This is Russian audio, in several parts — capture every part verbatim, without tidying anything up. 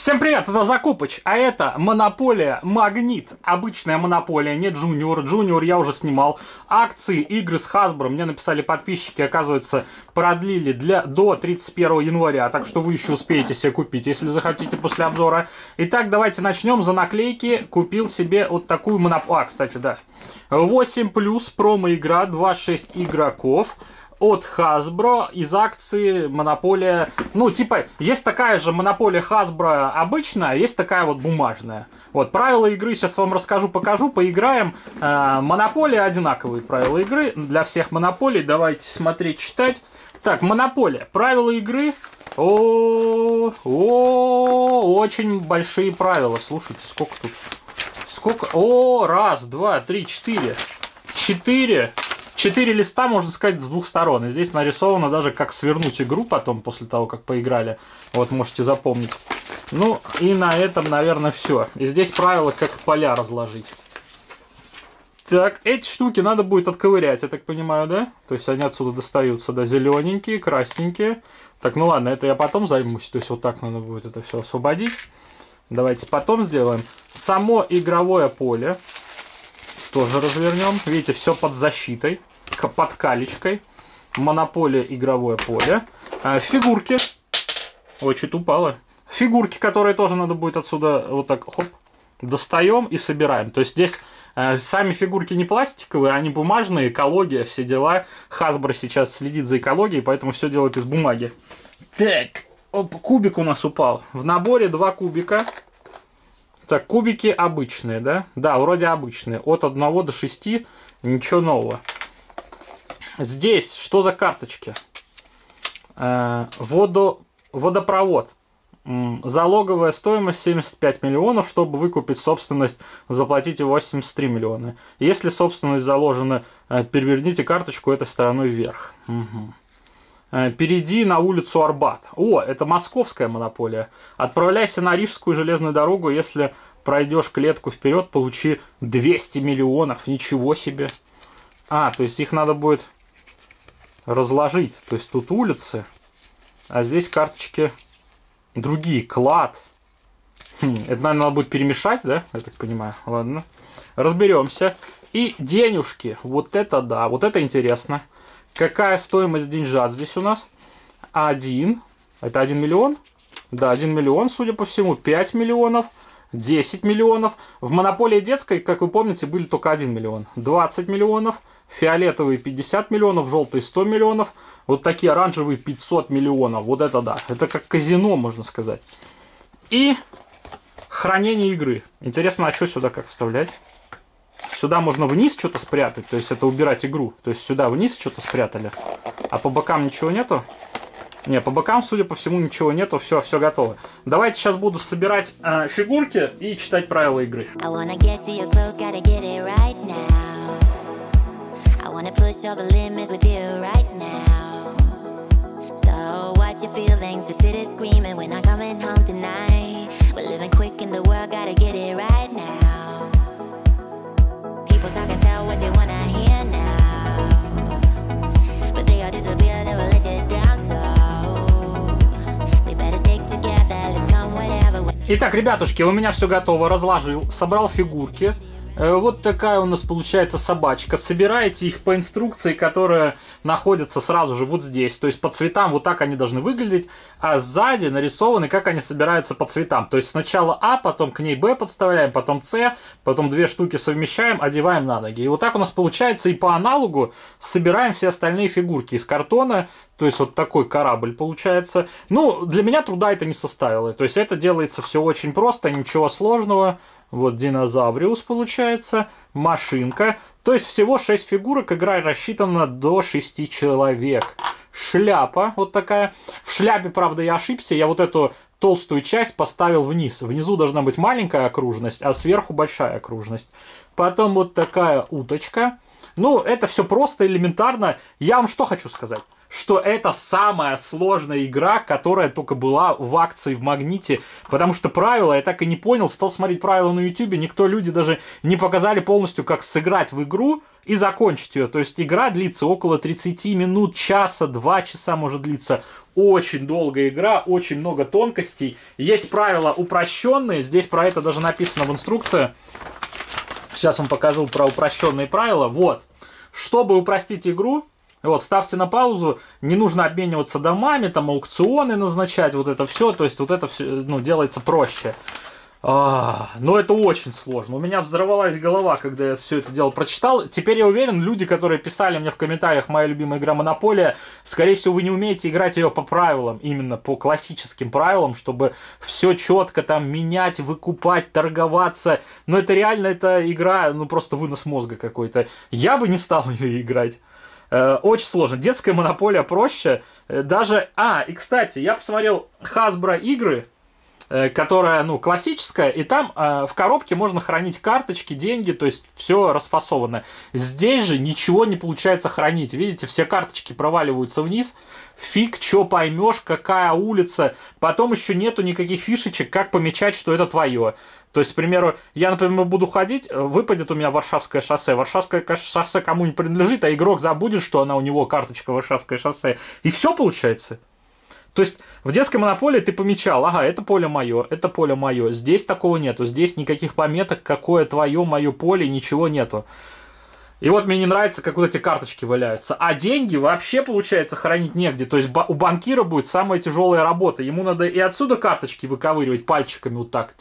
Всем привет, это Закупыч, а это Монополия Магнит. Обычная Монополия, не Джуниор. Джуниор я уже снимал. Акции, игры с Hasbro, мне написали подписчики, оказывается, продлили для, до тридцать первого января. Так что вы еще успеете себе купить, если захотите, после обзора. Итак, давайте начнем. За наклейки купил себе вот такую Монополию. А, кстати, да. восемь плюс промо-игра, двадцать шесть игроков. От Hasbro из акции Монополия. Ну, типа, есть такая же Монополия Hasbro обычная, есть такая вот бумажная. Вот, правила игры сейчас вам расскажу, покажу, поиграем. Э, Монополия одинаковые правила игры для всех монополий. Давайте смотреть, читать. Так, Монополия. Правила игры. О, о, очень большие правила. Слушайте, сколько тут? Сколько? О, раз, два, три, четыре. Четыре. Четыре листа, можно сказать, с двух сторон. И здесь нарисовано даже, как свернуть игру потом, после того, как поиграли. Вот, можете запомнить. Ну, и на этом, наверное, все. И здесь правила, как поля разложить. Так, эти штуки надо будет отковырять, я так понимаю, да? То есть они отсюда достаются, да, зелененькие, красненькие. Так, ну ладно, это я потом займусь. То есть вот так надо будет это все освободить. Давайте потом сделаем. Само игровое поле тоже развернем. Видите, все под защитой, под калечкой. Монополия игровое поле. А, фигурки. Ой, чуть упало. Фигурки, которые тоже надо будет отсюда вот так хоп, достаем и собираем. То есть здесь э, сами фигурки не пластиковые, они бумажные, экология, все дела. Hasbro сейчас следит за экологией, поэтому все делает из бумаги. Так, оп, кубик у нас упал. В наборе два кубика. Так, кубики обычные, да? Да, вроде обычные. От одного до шести, ничего нового. Здесь что за карточки? Э, водо, водопровод. Залоговая стоимость семьдесят пять миллионов. Чтобы выкупить собственность, заплатите восемьдесят три миллиона. Если собственность заложена, э, переверните карточку этой стороной вверх. Угу. Перейди на улицу Арбат. О, это московская монополия. Отправляйся на Рижскую железную дорогу. Если пройдешь клетку вперед, получи двести миллионов. Ничего себе. А, то есть их надо будет разложить. То есть тут улицы, а здесь карточки другие. Клад. Хм, это, наверное, надо будет перемешать, да? Я так понимаю. Ладно. Разберемся. И денежки. Вот это да. Вот это интересно. Какая стоимость деньжат здесь у нас? Один. Это один миллион? Да, один миллион, судя по всему. пять миллионов. десять миллионов. В монополии детской, как вы помните, были только один миллион. двадцать миллионов. Фиолетовые пятьдесят миллионов. Желтые сто миллионов. Вот такие оранжевые пятьсот миллионов. Вот это да. Это как казино, можно сказать. И хранение игры. Интересно, а что сюда как вставлять? Сюда можно вниз что-то спрятать, то есть это убирать игру. То есть сюда вниз что-то спрятали. А по бокам ничего нету? Не, по бокам, судя по всему, ничего нету, все, все готово. Давайте сейчас буду собирать э, фигурки и читать правила игры. Talk and tell what you wanna hear now, but they all disappear, they will let you down, so we better stick together, let's come whatever. Итак, ребятушки, у меня все готово, разложил, собрал фигурки. Вот такая у нас получается собачка. Собираете их по инструкции, которая находится сразу же вот здесь. То есть по цветам вот так они должны выглядеть. А сзади нарисованы, как они собираются по цветам. То есть сначала А, потом к ней Б подставляем, потом С, потом две штуки совмещаем, одеваем на ноги. И вот так у нас получается, и по аналогу собираем все остальные фигурки из картона. То есть вот такой корабль получается. Ну, для меня труда это не составило. То есть это делается все очень просто, ничего сложного. Вот динозавриус получается, машинка. То есть всего шесть фигурок, игра рассчитана до шести человек. Шляпа вот такая. В шляпе, правда, я ошибся. Я вот эту толстую часть поставил вниз. Внизу должна быть маленькая окружность, а сверху большая окружность. Потом вот такая уточка. Ну, это все просто, элементарно. Я вам что хочу сказать. что это самая сложная игра, которая только была в акции в Магните, потому что правила я так и не понял, стал смотреть правила на ютубе, никто, люди даже не показали полностью, как сыграть в игру и закончить ее. То есть игра длится около тридцати минут, часа, два часа может длиться. Очень долгая игра, очень много тонкостей. Есть правила упрощенные, здесь про это даже написано в инструкции. Сейчас вам покажу про упрощенные правила. Вот. Чтобы упростить игру, вот, ставьте на паузу, не нужно обмениваться домами, там аукционы назначать, вот это все, то есть вот это все, ну, делается проще. А, но это очень сложно. У меня взорвалась голова, когда я все это дело прочитал. Теперь я уверен, люди, которые писали мне в комментариях, моя любимая игра Монополия, скорее всего, вы не умеете играть ее по правилам, именно по классическим правилам, чтобы все четко там менять, выкупать, торговаться. Но это реально, это игра, ну просто вынос мозга какой-то. Я бы не стал ее играть. Очень сложно. Детская Монополия проще. Даже... А, и кстати, я посмотрел Hasbro игры, которая, ну, классическая, и там э, в коробке можно хранить карточки, деньги, то есть все расфасовано. Здесь же ничего не получается хранить. Видите, все карточки проваливаются вниз. Фиг, что поймешь, какая улица. Потом еще нету никаких фишечек, как помечать, что это твое. То есть, к примеру, я, например, буду ходить, выпадет у меня Варшавское шоссе. Варшавское шоссе кому не принадлежит, а игрок забудет, что она у него карточка Варшавское шоссе. И все получается. То есть в детской Монополии ты помечал, ага, это поле мое, это поле мое. Здесь такого нету, здесь никаких пометок, какое твое, мое поле, ничего нету. И вот мне не нравится, как вот эти карточки валяются. А деньги вообще, получается, хранить негде. То есть у банкира будет самая тяжелая работа. Ему надо и отсюда карточки выковыривать пальчиками вот так.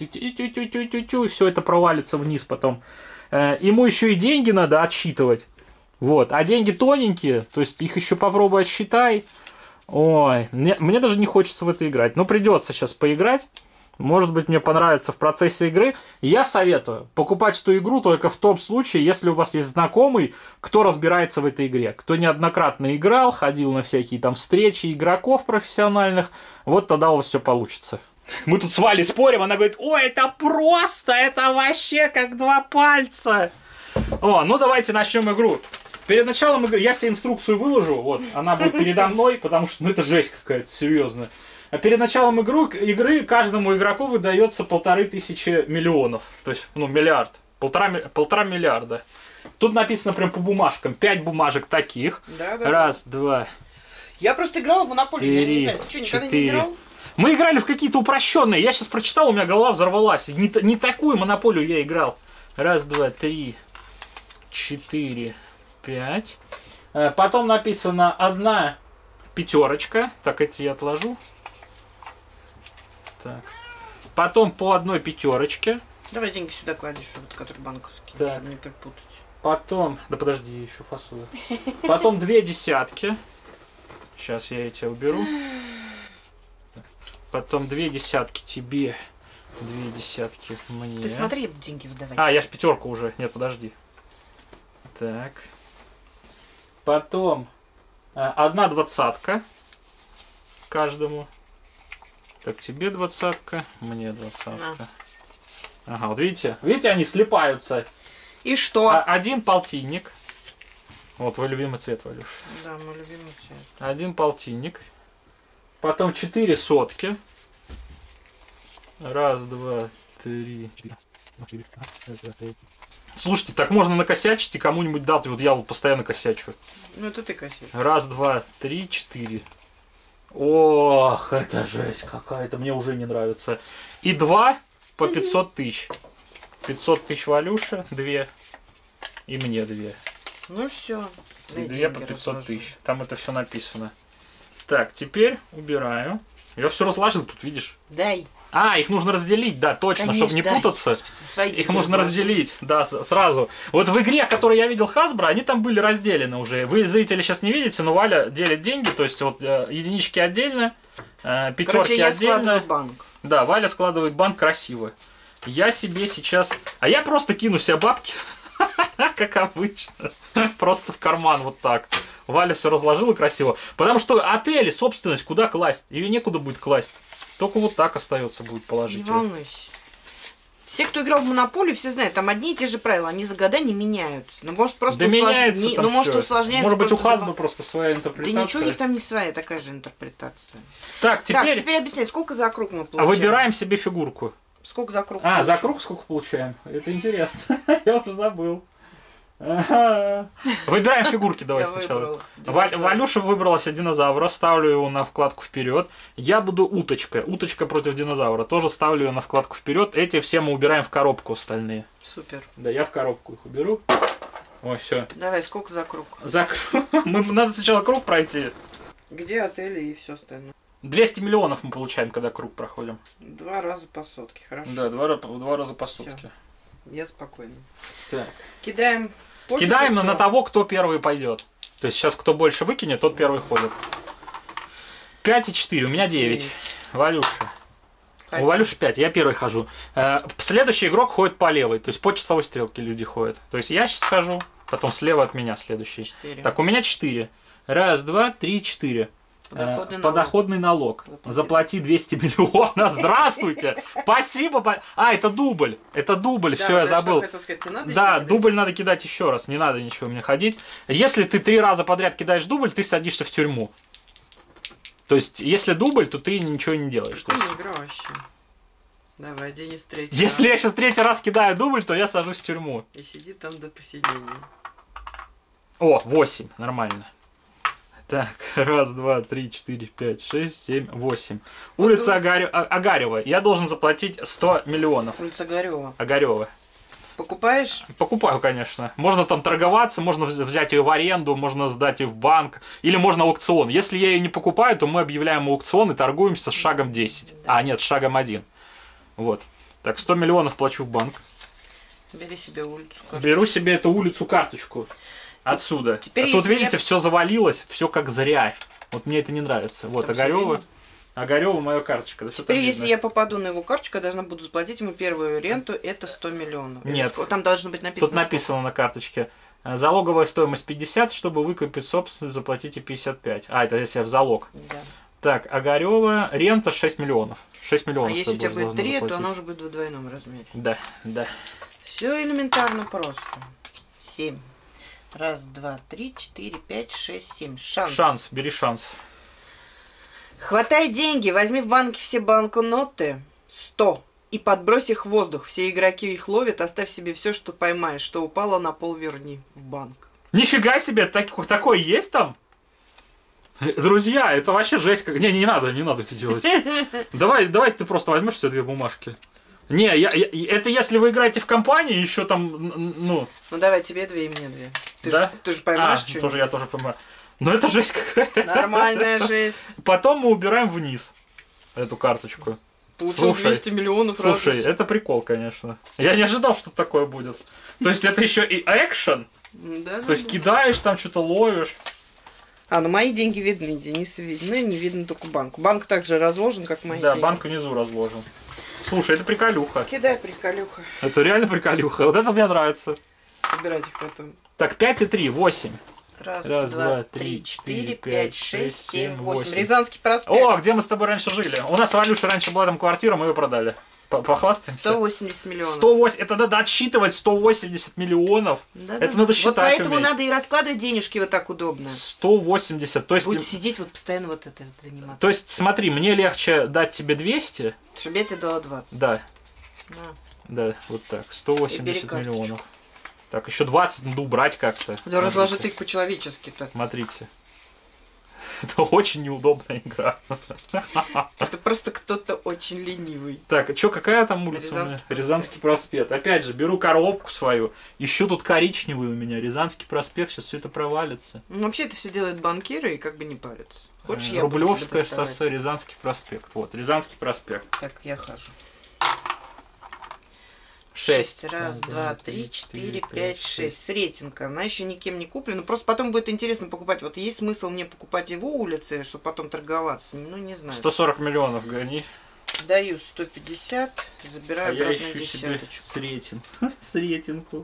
И все это провалится вниз потом. Ему еще и деньги надо отсчитывать. Вот. А деньги тоненькие, то есть их еще попробуй отсчитай. Ой, мне, мне даже не хочется в это играть. Но придется сейчас поиграть. Может быть, мне понравится в процессе игры. Я советую покупать эту игру только в том случае, если у вас есть знакомый, кто разбирается в этой игре. Кто неоднократно играл, ходил на всякие там встречи игроков профессиональных. Вот тогда у вас все получится. Мы тут с Валей спорим, она говорит, ой, это просто, это вообще как два пальца. О, ну давайте начнем игру. Перед началом игры я себе инструкцию выложу, вот, она будет передо мной, потому что, ну, это жесть какая-то, серьезно. А перед началом игру, игры каждому игроку выдается полторы тысячи миллионов, то есть, ну, миллиард, полтора, полтора миллиарда. Тут написано прям по бумажкам, пять бумажек таких, да, да, раз, два, я просто играл в Монополию, я не знаю, ты что, никогда не играл? Мы играли в какие-то упрощенные, я сейчас прочитал, у меня голова взорвалась, не, не такую Монополию я играл. Раз, два, три, четыре... пять. Потом написано одна пятерочка. Так, эти я отложу. Так. Потом по одной пятерочке. Давай деньги сюда кладешь, вот, который банковский, так, чтобы не перепутать. Потом, да подожди, я еще фасую. Потом две десятки. Сейчас я эти уберу. Потом две десятки тебе. Две десятки мне. Ты смотри, деньги выдавай. А, я ж пятерку уже. Нет, подожди. Так. Потом э, одна двадцатка каждому. Так, тебе двадцатка, мне двадцатка. А. Ага, вот видите? Видите, они слипаются. И что? А, один полтинник. Вот твой любимый цвет, Валюш. Да, мой любимый цвет. Один полтинник. Потом четыре сотки. Раз, два, три, четыре. Слушайте, так можно накосячить и кому-нибудь дать. Вот я вот постоянно косячу. Ну это ты косячишь. Раз, два, три, четыре. Ох, это жесть какая-то. Мне уже не нравится. И два по пятьсот тысяч. пятьсот тысяч Валюша, две. И мне две. Ну все. И две по пятьсот тысяч. Там это все написано. Так, теперь убираю. Я все разложил тут, видишь? Дай. А, их нужно разделить, да, точно, Конечно, чтобы не да. путаться. Свои Их нужно разделить, да, сразу. Вот в игре, которую я видел Hasbro, они там были разделены уже. Вы, зрители, сейчас не видите, но Валя делит деньги, то есть вот э, единички отдельно, э, пятерки Короче, я отдельно. складываю банк. Да, Валя складывает банк красиво. Я себе сейчас... А я просто кину себе бабки, как обычно, просто в карман вот так. Валя все разложила красиво. Потому что отели, собственность, куда класть? Ее некуда будет класть. Только вот так остается будет положить. Не волнуйся. Все, кто играл в Монополию, все знают, там одни и те же правила, они за года не меняются. Ну, может, просто Да услож... меняется не... там ну, может, всё. усложняется. Может быть, у просто Хасбро дома. просто своя интерпретация. Да ничего у них там не своя, такая же интерпретация. Так, теперь, Так, теперь объясняй, сколько за круг мы получаем? выбираем себе фигурку. Сколько за круг? А, получаем? за круг сколько получаем? Это интересно. Я уже забыл. Ага. Выбираем фигурки давай Я сначала. выбрала Ва- динозавра. Валюша выбрала себе динозавра, ставлю его на вкладку вперед. Я буду уточка. Уточка против динозавра. Тоже ставлю ее на вкладку вперед. Эти все мы убираем в коробку остальные. Супер. Да, я в коробку их уберу. Ой, все. Давай, сколько за круг? За круг. Мы, надо сначала круг пройти. Где отели и все остальное? двести миллионов мы получаем, когда круг проходим. Два раза по сотке, хорошо. Да, два, ра- два раза по сутки. Я спокойно. Так. Кидаем. пофиг, Кидаем на, кто. на того, кто первый пойдет. То есть сейчас кто больше выкинет, тот первый ходит. пять и четыре, у меня девять. Девять. Валюша. Один. У Валюши пять, я первый хожу. Э, Следующий игрок ходит по левой, то есть по часовой стрелке люди ходят. То есть я сейчас хожу, потом слева от меня следующий. Четыре. Так, у меня четыре. Раз, два, три, четыре. Подоходный Э, налог. Подоходный налог. Заплати. Заплати двести миллионов. Здравствуйте! Спасибо. по- А, это дубль. Это дубль. Да, Все, я да, что забыл. хотел сказать, тебе надо Да, еще кидать? дубль надо кидать еще раз. Не надо ничего мне ходить. Если ты три раза подряд кидаешь дубль, ты садишься в тюрьму. То есть, если дубль, то ты ничего не делаешь. То есть, Какая игра вообще? Давай, Денис третий. если я раз. сейчас третий раз кидаю дубль, то я сажусь в тюрьму. И сиди там до посидения. О, восемь. Нормально. Так, раз, два, три, четыре, пять, шесть, семь, восемь. Улица Огаре- О- Огарева. Я должен заплатить сто миллионов. Улица Горёва. Огарева. Покупаешь? Покупаю, конечно. Можно там торговаться, можно вз- взять ее в аренду, можно сдать ее в банк, или можно аукцион. Если я ее не покупаю, то мы объявляем аукцион и торгуемся с шагом десять. А, нет, с шагом один. Вот. Так, сто миллионов плачу в банк. Бери себе улицу. карту. Беру себе эту улицу карточку. Отсюда. теперь А тут, если видите, я- все завалилось, все как зря. Вот мне это не нравится. Вот, Там всё Огарева. видно. Огарева моя карточка. Да всё там Теперь, если видно. я попаду на его карточку, я должна буду заплатить ему первую ренту, это сто миллионов. Или Нет. сколько? Там должно быть написано. Тут написано на карточке. э, Залоговая стоимость пятьдесят, чтобы выкупить собственность, заплатите пятьдесят пять. А, это если я в залог. сколько. Да. Так, Огарева, рента шесть миллионов. шесть А миллионов. если у ты тебя должен будет три, то заплатить. она уже будет в двойном размере. Да, да. Все элементарно просто. Семь. Раз, два, три, четыре, пять, шесть, семь. Шанс. Шанс, бери шанс. Хватай деньги, возьми в банке все банкноты. Сто. И подбрось их в воздух. Все игроки их ловят, оставь себе все, что поймаешь. Что упало на пол, верни в банк. Нифига себе, так, такое есть там? Э, Друзья, это вообще жесть. Как... Не, не надо, не надо это делать. Давай, давай ты просто возьмешь все две бумажки. Не, я, я- это если вы играете в компании, еще там, н- н- ну, Ну давай, тебе две и мне две. Ты Да? же ты же поймаешь а, что тоже я тоже понимаю. Но это жесть какая. Нормальная жесть. Потом мы убираем вниз эту карточку. Получил Слушай, двести миллионов Слушай, радости. это прикол, конечно. Я не ожидал, что такое будет. То есть это еще и экшен. Да, То есть кидаешь, там что-то ловишь. А, ну мои деньги видны, Дениса видны, не видно только банк. Банк также разложен, как мои Да, деньги. банк внизу разложен. Слушай, это приколюха. Кидай, приколюха. Это реально приколюха. Вот это мне нравится. Собирать их потом. Так, пять и три, восемь. Раз, Раз, два, два, три, три, четыре, четыре, пять, пять, шесть, шесть, семь, семь, восемь. восемь. Рязанский проспект. О, где мы с тобой раньше жили? У нас в Валюше раньше была там квартира, мы ее продали. По- Похвастаемся? сто восемьдесят миллионов. сто восемь, это надо отсчитывать сто восемьдесят миллионов. Да, это да, надо да. считать Вот поэтому уметь. надо и раскладывать денежки вот так удобно. сто восемьдесят, то есть... Будете сидеть вот постоянно вот это вот заниматься. То есть, смотри, мне легче дать тебе двести, Чтобы я тебе дала двадцать. да, На. да, вот так, сто И восемьдесят бери карточку. миллионов. Так, еще двадцать надо убрать как-то. Да разложи ты их по-человечески-то. Смотрите. Это очень неудобная игра. Это просто кто-то очень ленивый. Так, что, какая там улица у меня? Рязанский проспект. Рязанский проспект. Опять же, беру коробку свою. Еще тут коричневый у меня. Рязанский проспект, сейчас все это провалится. Ну, вообще это все делают банкиры и как бы не парятся. Хочешь, Э, я буду тебе Рублевское доставать? шоссе, Рязанский проспект. Вот, Рязанский проспект. Так, я хожу. Шесть. Раз, два, три, четыре, пять, шесть. С рейтинга. Она еще никем не куплена. Просто потом будет интересно покупать. Вот есть смысл мне покупать его улицы, чтобы потом торговаться? Ну, не знаю. сто сорок миллионов гони. Даю сто пятьдесят, А забираю я обратно ищу себе десяточку. с рейтинг. С рейтингу.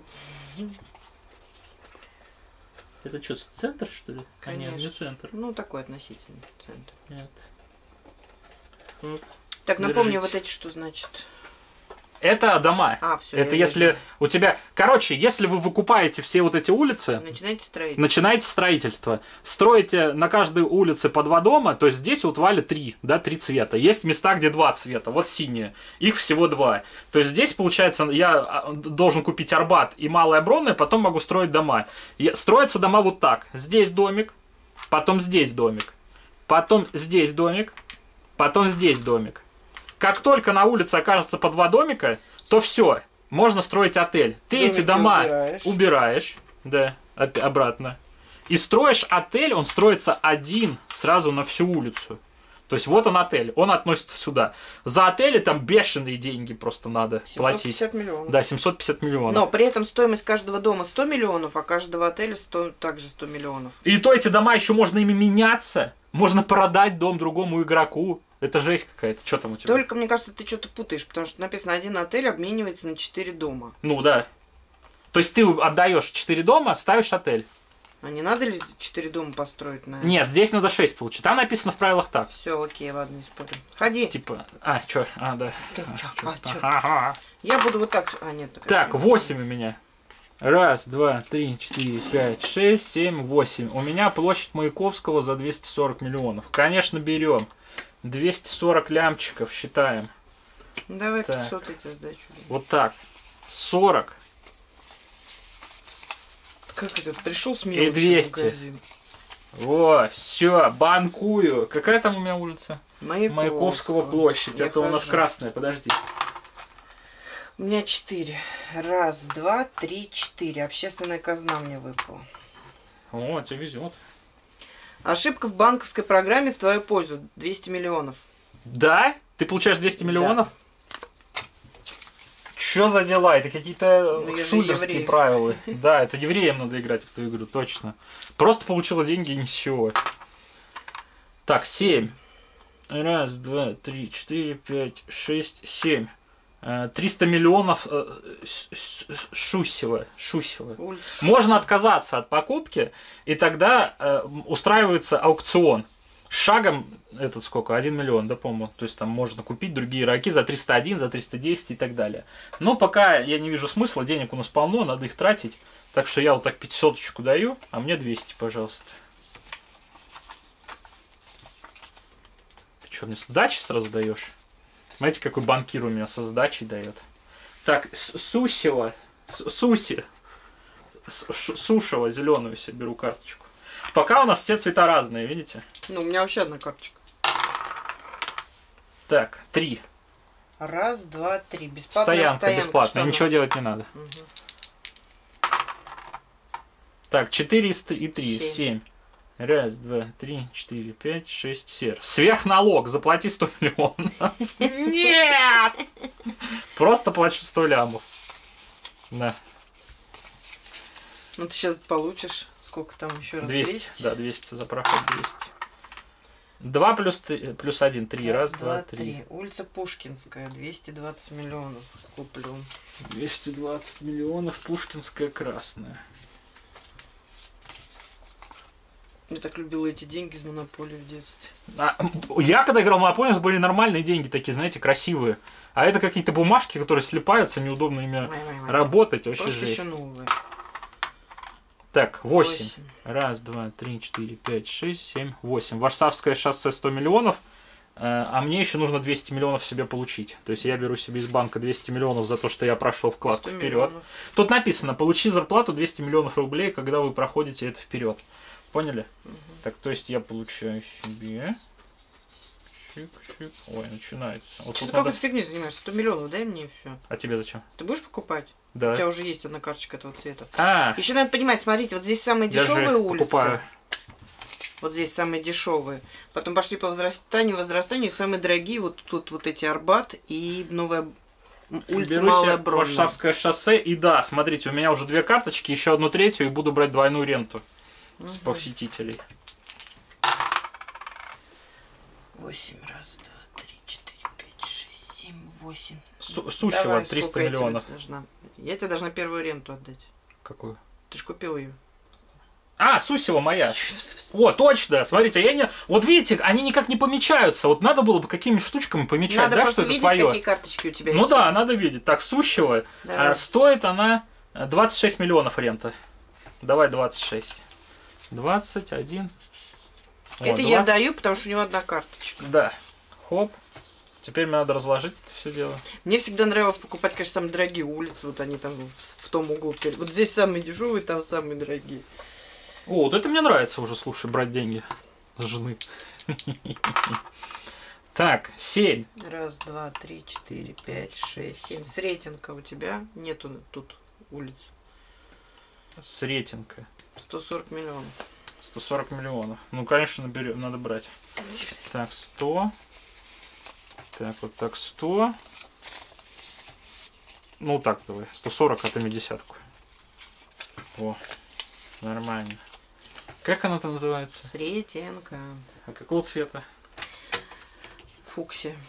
Это что, центр, что ли? А нет, не Конечно. центр. Ну, такой относительный центр. Нет. Вот. Так, напомню, Держите. вот эти что значит? Это дома. А, все. Это если у тебя... Короче, если вы выкупаете все вот эти улицы... Начинайте строить. Начинаете строительство. Строите на каждой улице по два дома, то есть здесь вот вали три, да, три цвета. Есть места, где два цвета, вот синие. Их всего два. То есть здесь, получается, я должен купить Арбат и Малое Бронное, потом могу строить дома. Строятся дома вот так. Здесь домик, потом здесь домик, потом здесь домик, потом здесь домик. Как только на улице окажется по два домика, то все, можно строить отель. Ты Домики эти дома убираешь. убираешь, да, опять обратно. И строишь отель, он строится один сразу на всю улицу. То есть вот он отель, он относится сюда. За отели там бешеные деньги просто надо платить. семьсот пятьдесят миллионов. Да, семьсот пятьдесят миллионов. Но при этом стоимость каждого дома сто миллионов, а каждого отеля сто, также сто миллионов. И то эти дома еще можно ими меняться. Можно продать дом другому игроку. Это жесть какая-то. Что там у тебя? Только, мне кажется, ты что-то путаешь, потому что написано, один отель обменивается на четыре дома. Ну да. То есть ты отдаешь четыре дома, ставишь отель. А не надо ли четыре дома построить на это? Нет, здесь надо шесть получить. Там написано в правилах так. Все, окей, ладно, не спорю. Ходи. Типа, а, чё? А, да. Ты А, чё? чё? А, чё? Ага. Я буду вот так... А, нет. Так, восемь у меня. Раз, два, три, четыре, пять, шесть, семь, восемь. У меня площадь Маяковского за двести сорок миллионов. Конечно, берем. двести сорок лямчиков считаем. Давай Так. пятьсот эти сдачу. Вот так. сорок. Как это? Пришел с И двести. Во, все, банкую. Какая там у меня улица? Маяковского, Маяковского площадь. Я Это у нас хожу. красная, подожди. У меня четыре. Раз, два, три, четыре. Общественная казна мне выпала. О, тебе везет. Ошибка в банковской программе в твою пользу. двести миллионов. Да? Ты получаешь двести миллионов? Что за дела? Это какие-то Ну, я же шулерские еврейский. правила. Да, это евреям надо играть в эту игру, точно. Просто получила деньги ни с чего. Так, семь. Раз, два, три, четыре, пять, шесть, семь. Э, триста миллионов э, с- с- с- Шусева. Шусева. Улица Можно отказаться от покупки, и тогда э, устраивается аукцион. С шагом, этот сколько, один миллион, да, по-моему. То есть там можно купить другие игроки за триста один, за триста десять и так далее. Но пока я не вижу смысла, денег у нас полно, надо их тратить. Так что я вот так пятьсоточку даю, а мне двести, пожалуйста. Ты что, мне сдачи сразу даешь? Знаете, какой банкир у меня со сдачей дает? Так, С- Сусева, С- Суси, С- Ш- Сушева, зеленую себе беру карточку. Пока у нас все цвета разные, видите? Ну, у меня вообще одна карточка. Так, три. Раз, два, три. Бесплатная Стоянка, стоянка. бесплатная, Что ничего надо? делать не надо. Мгм. Так, четыре и три, Семь. семь. Раз, два, три, четыре, пять, шесть, семь. Сверхналог, заплати сто миллионов. Нет! Просто плачу сто лямов. Да, Ну, ты сейчас получишь. Сколько там еще раз? двести. Да, двести, за проход двести. два плюс, три- плюс один, три. Раз, два, три. Улица Пушкинская, двести двадцать миллионов куплю. двести двадцать миллионов, Пушкинская красная. Я так любила эти деньги из монополии в детстве. А, я когда играл в Монополию, у нас были нормальные деньги, такие, знаете, красивые. А это какие-то бумажки, которые слипаются, неудобно ими Ой-ой-ой. работать, вообще Просто жесть. еще новые. Так, восемь. Восемь. Раз, два, три, четыре, пять, шесть, семь, восемь. Варшавское шоссе сто миллионов, э, а мне еще нужно двести миллионов себе получить. То есть я беру себе из банка двести миллионов за то, что я прошел вкладку сто вперед. миллионов. Тут написано, получи зарплату двести миллионов рублей, когда вы проходите это вперед. Поняли? Мгм. Так, то есть я получаю себе... Чик-чик. Ой, начинается. Вот Что тут ты надо- какой-то фигней занимаешься? сто миллионов, дай мне и все. А тебе зачем? Ты будешь покупать? У Да. тебя уже есть одна карточка этого цвета. А, Еще надо понимать, смотрите, вот здесь самые я же дешевые улицы. покупаю. Вот здесь самые дешевые. Потом пошли по возрастанию, возрастанию. Самые дорогие вот тут вот эти Арбат и новая м, улица Беру Малая себе Бронная. Варшавское шоссе. И да, смотрите, у меня уже две карточки, еще одну третью, и буду брать двойную ренту с Мгм. посетителей. Восемь, раз, два, три, четыре, пять, шесть, семь, восемь. Су- Сущего Давай, триста сколько я тебе миллионов. должна? Я тебе должна первую ренту отдать. Какую? Ты же купил ее. А, Сусева моя. О, точно, смотрите, я не... Вот видите, они никак не помечаются. Вот надо было бы какими штучками помечать, Надо да, просто что это видеть, твое. какие карточки у тебя Ну есть. да, надо видеть. Так, Сущева. Давай. А, стоит она двадцать шесть миллионов рента. Давай двадцать шесть. двадцать один. Это я даю, потому что у него одна карточка. Да. Хоп. Теперь мне надо разложить это все дело. Мне всегда нравилось покупать, конечно, самые дорогие улицы. Вот они там в, в том углу. Вот здесь самые дешевые, там самые дорогие. О, вот это мне нравится уже, слушай, брать деньги с жены. Так, семь. Раз, два, три, четыре, пять, шесть, семь. Сретенка у тебя. Нету тут улиц. Сретенка. сто сорок миллионов. сто сорок миллионов. Ну, конечно, наберем, надо брать. Так, сто. Так, вот так, сто. Ну, так, давай. сто сорок, отыми десятку. О, нормально. Как она там называется? Сретенка. А какого цвета? Фуксия.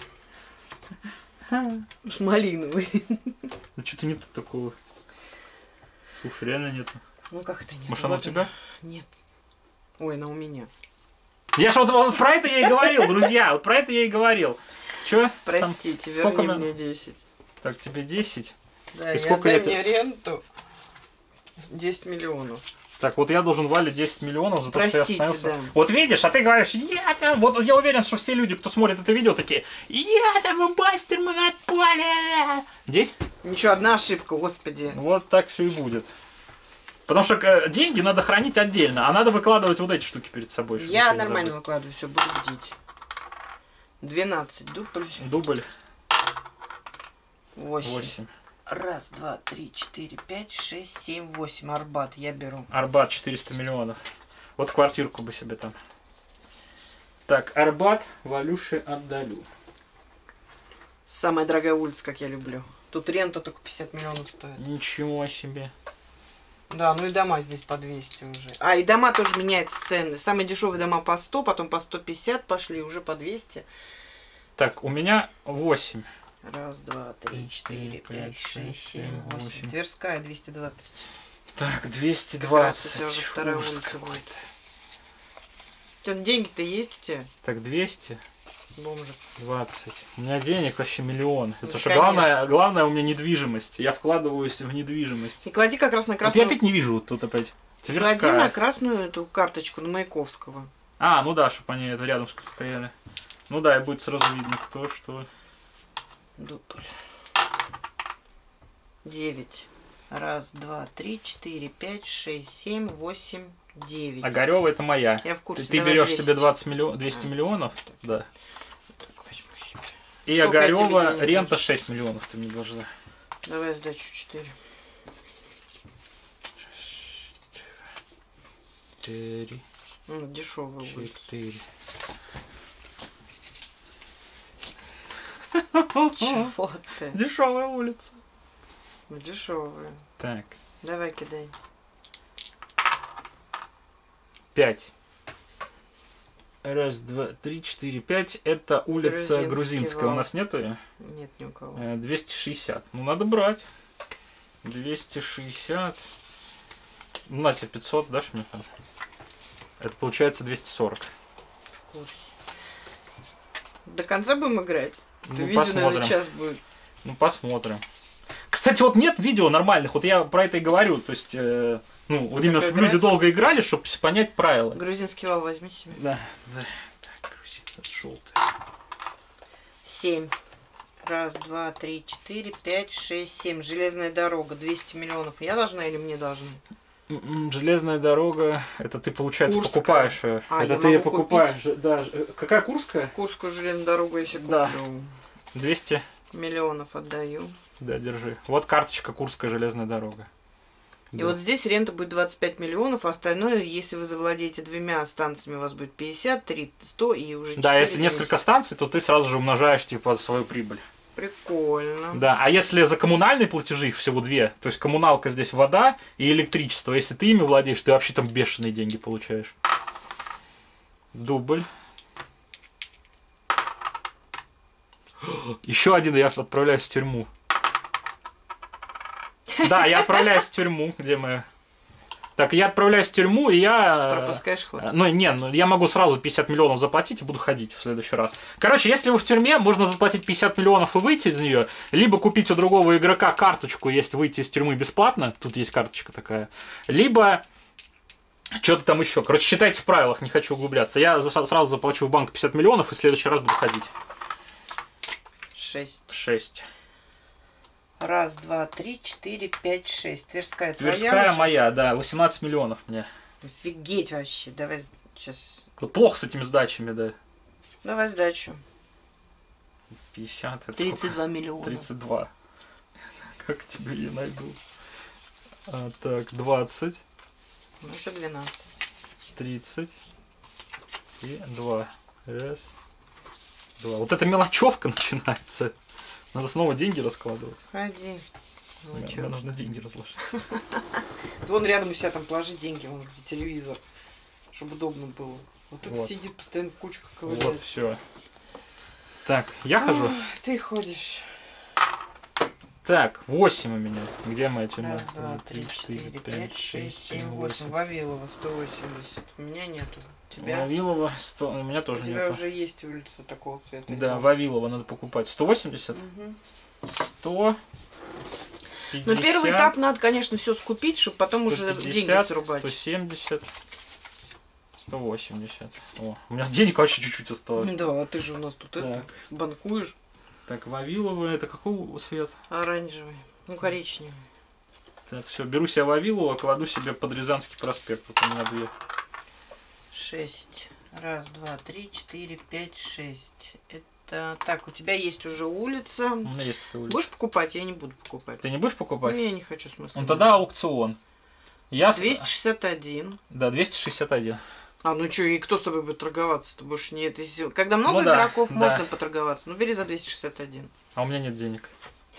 Малиновый. Ну, что-то нету такого. Слушай, реально нету. Ну, как это нет? Может, она у тебя? Нет. Ой, она у меня. Я же вот, вот про это я и говорил, друзья. Вот про это я и говорил. Че? Простите, сколько верни мне- мне десять. Так, тебе десять. Да, И и сколько отдай я тебе- мне ренту. десять миллионов. Так, вот я должен Вале десять миллионов за то, что Простите, я остановился. да. Вот видишь, а ты говоришь, я там... Вот я уверен, что все люди, кто смотрит это видео, такие, я там мастер монополия. десять? Ничего, одна ошибка, господи. Вот так все и будет. Потому что э, деньги надо хранить отдельно, а надо выкладывать вот эти штуки перед собой. чтобы Я ничего не нормально забыть. выкладываю, все, буду бдить. двенадцать, дубль. Дубль восемь. восемь. Раз, два, три, четыре, пять, шесть, семь, восемь. Арбат, я беру. Арбат четыреста миллионов. Вот квартирку бы себе там. Так, Арбат Валюше отдалю. Самая дорогая улица, как я люблю. Тут рента только пятьдесят миллионов стоит. Ничего себе. Да, ну и дома здесь по двести уже. А, и дома тоже меняются цены. Самые дешевые дома по сто, потом по сто пятьдесят пошли, уже по двести. Так, у меня восемь. Раз, два, три, четыре, пять, шесть, семь, восемь. Тверская, двести двадцать. Так, двести Кажется, двадцать. у тебя уже вторая Ужас улица какой-то. будет. Там деньги-то есть у тебя, Так, двести бомжик? двадцать. У меня денег вообще миллион. Это Ну, что, конечно. главное, главное у меня недвижимость. Я вкладываюсь в недвижимость. И клади как раз на Вот красную... я опять не вижу вот тут опять. Клади на Тверская. красную эту карточку, на Маяковского. А, ну да, чтобы они это рядом стояли. Ну да, и будет сразу видно, кто что. Дубль. Девять. Раз, два, три, четыре, пять, шесть, семь, восемь, девять. Огарева это моя. Я в Ты, курсе. ты давай берешь двести. себе двадцать миллионов, двести А, миллионов? так. Да. Так, возьму себе. И Сколько я тебе Огарева денег рента должен? шесть миллионов ты мне должна. Давай сдачу четыре. Четыре. Ну, дешевый будет. Четыре. Чего ты? Дешевая улица. Дешевый. Так, Давай кидай. пять. Раз, два, три, четыре, пять. Это улица Грузинский Грузинская. вал. У нас нету ее? Нет ни у кого. Э, двести шестьдесят. Ну, надо брать. двести шестьдесят. Ну, на тебе пятьсот, дашь мне там? Это получается двести сорок. В курсе. До конца будем играть? Это Ну, видео, наверное, посмотрим. час будет. Ну, посмотрим. Кстати, вот нет видео нормальных, вот я про это и говорю. То есть, э, ну, вот именно, чтобы люди играть? долго играли, чтобы понять правила. Грузинский вал возьми себе. Да, да. Так, грузин, это желтый. Семь. Раз, два, три, четыре, пять, шесть, семь. Железная дорога. двести миллионов. Я должна или мне должны? М-м, Железная дорога, это ты, получается, Курская. покупаешь ее. А, это я ты ее могу покупаешь. Ж- Да, ж- э, какая Курская? Курскую железную дорогу, если куплю. Да. двести. Миллионов отдаю. Да, держи. Вот карточка Курская железная дорога. И Да. вот здесь рента будет двадцать пять миллионов, а остальное, если вы завладеете двумя станциями, у вас будет пятьдесят, три, сто и уже Да, четыре если несколько десять. станций, то ты сразу же умножаешь типа свою прибыль. Прикольно. Да, а если за коммунальные платежи их всего две, то есть коммуналка здесь вода и электричество, если ты ими владеешь, ты вообще там бешеные деньги получаешь. Дубль. Еще один, и я отправляюсь в тюрьму. Да, я отправляюсь в тюрьму, где мы... Так, я отправляюсь в тюрьму, и я... Пропускаешь ход. Ну, не, ну, я могу сразу пятьдесят миллионов заплатить и буду ходить в следующий раз. Короче, если вы в тюрьме, можно заплатить пятьдесят миллионов и выйти из нее, либо купить у другого игрока карточку, есть выйти из тюрьмы бесплатно, тут есть карточка такая, либо... Что-то там еще. Короче, считайте в правилах, не хочу углубляться. Я за- сразу заплачу в банк пятьдесят миллионов и в следующий раз буду ходить. Шесть. шесть. Раз, два, три, четыре, пять, шесть. Тверская твоя Тверская уже? моя, да, восемнадцать миллионов мне. Офигеть вообще. Давай сейчас. Вот плохо с этими сдачами, да. Давай сдачу. пятьдесят, это тридцать два сколько? миллиона. тридцать два. Как тебе ее найду? А, так, двадцать, Ну, еще двенадцать. тридцать и два. Раз, два. Вот эта мелочевка начинается. Надо снова деньги раскладывать. Ходи. Ну, Мне, чё? мне нужно деньги разложить. Да вон рядом у себя там положи деньги, вон где телевизор. Чтобы удобно было. Вот это Вот. сидит постоянно в кучках Вот, ковыряет. все. Так, я хожу. Ой, ты ходишь. Так, восемь у меня. Где моя тюрьма? Раз, два, три, четыре, пять, шесть, семь, восемь. Вавилова сто восемьдесят. У меня нету. У тебя? Вавилова сто. У меня У тоже тебя нету. уже есть улица такого цвета. Да, Вавилова надо покупать. сто восемьдесят? Мгм. сто. пятьдесят, Ну, первый этап надо, конечно, все скупить, чтобы потом уже сто деньги пятьдесят, срубать. сто семьдесят, сто восемьдесят. О, у меня денег вообще чуть-чуть осталось. Да, а ты же у нас тут это, Так. банкуешь. Так, Вавилова, это какого цвет? Оранжевый. Ну, коричневый. Так, все, беру себе Вавилова, кладу себе под Рязанский проспект. Вот у меня две. Шесть. Раз, два, три, четыре, пять, шесть. Это... Так, у тебя есть уже улица. У меня есть такая улица. Будешь покупать? Я не буду покупать. Ты не будешь Ну, покупать? я не хочу смысла. Ну тогда аукцион. Я... с- двести шестьдесят один. Да, двести шестьдесят один. А, ну что, и кто с тобой будет торговаться? Ты будешь нет. Если... Когда много Ну да, игроков, да. можно поторговаться. Ну, бери за двести шестьдесят один. А у меня нет денег.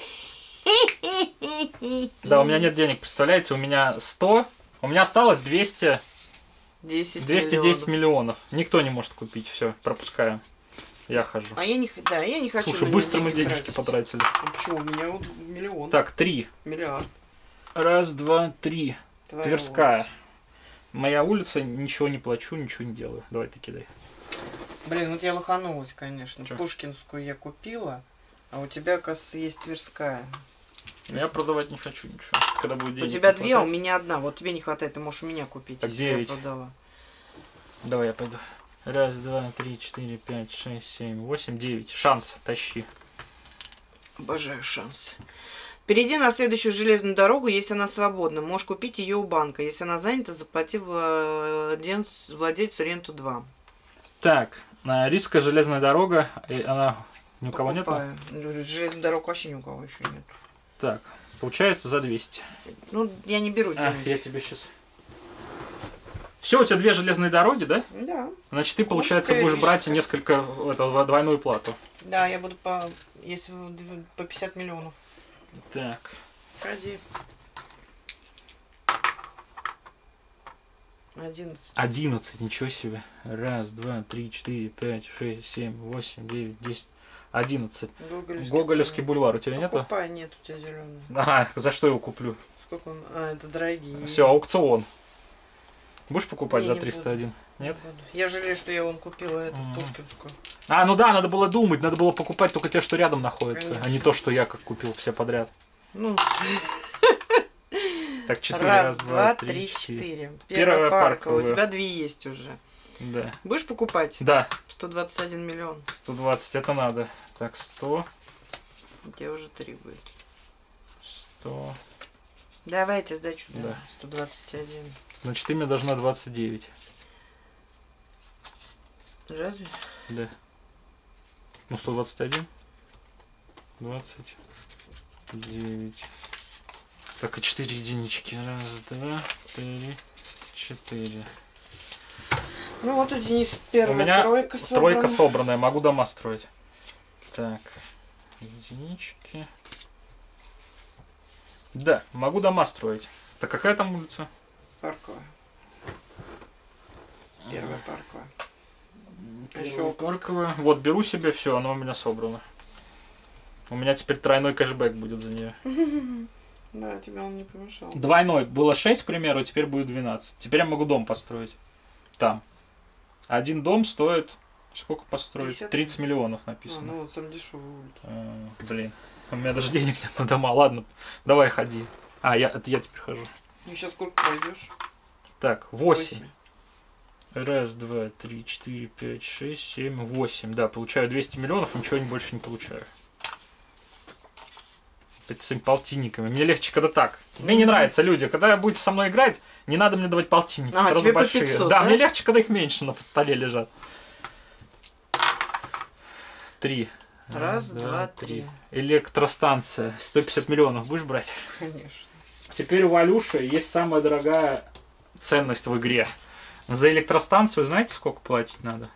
Да, у меня нет денег, представляете? У меня сто, у меня осталось двести, десять двести десять миллионов. миллионов. Никто не может купить, все, пропускаем. Я хожу. А я не, х- да, я не хочу. Слушай, на быстро них мы деньги денежки тратить. потратили. Ну, почему? У меня вот миллион. Так, три. Миллиард. Раз, два, три. Твоя Тверская. улица. Моя улица, ничего не плачу, ничего не делаю. Давай ты кидай. Блин, вот я лоханулась, конечно. Чё? Пушкинскую я купила, а у тебя, оказывается, есть Тверская. Я продавать не хочу ничего. Когда будет денег у тебя не две, а у хватать. меня одна. Вот тебе не хватает, ты можешь у меня купить, Так, если я девять. продала. Давай я пойду. Раз, два, три, четыре, пять, шесть, семь, восемь, девять. Шанс, тащи. Обожаю шанс. Перейди на следующую железную дорогу, если она свободна. Можешь купить ее у банка. Если она занята, заплати владельцу, владельцу ренту два. Так, а, Рижская железная дорога, и она ни у кого нету? Покупаю. Железную дорогу вообще ни у кого еще нет. Так, получается за двести. Ну, я не беру А, деньги. я тебе сейчас... Все, у тебя две железные дороги, да? Да. Значит, ты, получается, Курская, будешь брать Рижская. несколько, это, двойную плату. Да, я буду по, если в дв- по пятьдесят миллионов. Так, Ходи. Одиннадцать. одиннадцать, ничего себе. Раз, два, три, четыре, пять, шесть, семь, восемь, девять, десять, одиннадцать. Гоголевский, Гоголевский бульвар у тебя нету? Покупай, нет у тебя зеленый. Ага, за что его куплю? Сколько он? А, это дорогие. Все, аукцион. Будешь покупать Не, за не триста один? Нет? Буду. Я жалею, что я вон купила эту Мгм. Пушкинскую. А, ну да, надо было думать, надо было покупать только те, что рядом находятся, а не Конечно. то, что я как купил все подряд. Ну, Так, четыре, раз, два, три, четыре. Первая Первая парка. У парковая. тебя две есть уже. Да. Будешь покупать? Да, сто двадцать один миллион. сто двадцать, это надо. Так, сто, У тебя уже три будет. сто. Давайте сдачу. Да. Да. сто двадцать один. Значит, ты мне должна двадцать девять. Разве? Да. Ну, сто двадцать один. двадцать девять. Так, и четыре единички. Раз, два, три, четыре. Ну вот у Дениса первая У меня тройка собрана. Тройка собранная, могу дома строить. Так, единички. Да, могу дома строить. Так какая там улица? Парковая. Первая парковая. Первая Щелковская. парковая. Вот, беру себе, все, оно у меня собрано. У меня теперь тройной кэшбэк будет за нее. Да, тебе он не помешал. Двойной было шесть, к примеру, теперь будет двенадцать. Теперь я могу дом построить. Там. Один дом стоит... Сколько построить? пятьдесят? тридцать миллионов А, написано. ну вот сам дешевый улица. А, блин. У меня даже денег нет на дома. Ладно, давай ходи. А, я, это я теперь хожу. Ну сейчас сколько пройдешь? Так, восемь. Раз, два, три, четыре, пять, шесть, семь, восемь. Да, получаю двести миллионов, ничего не больше не получаю. Опять с этими полтинниками. Мне легче, когда так. Мне не нравится, люди, когда будете со мной играть, не надо мне давать полтинники. А, сразу тебе по большие. пятьсот, да, да? мне легче, когда их меньше на столе лежат. Три. Раз, два, три. Электростанция. сто пятьдесят миллионов будешь брать? Конечно. Теперь у Валюши есть самая дорогая ценность в игре. За электростанцию знаете, сколько платить надо?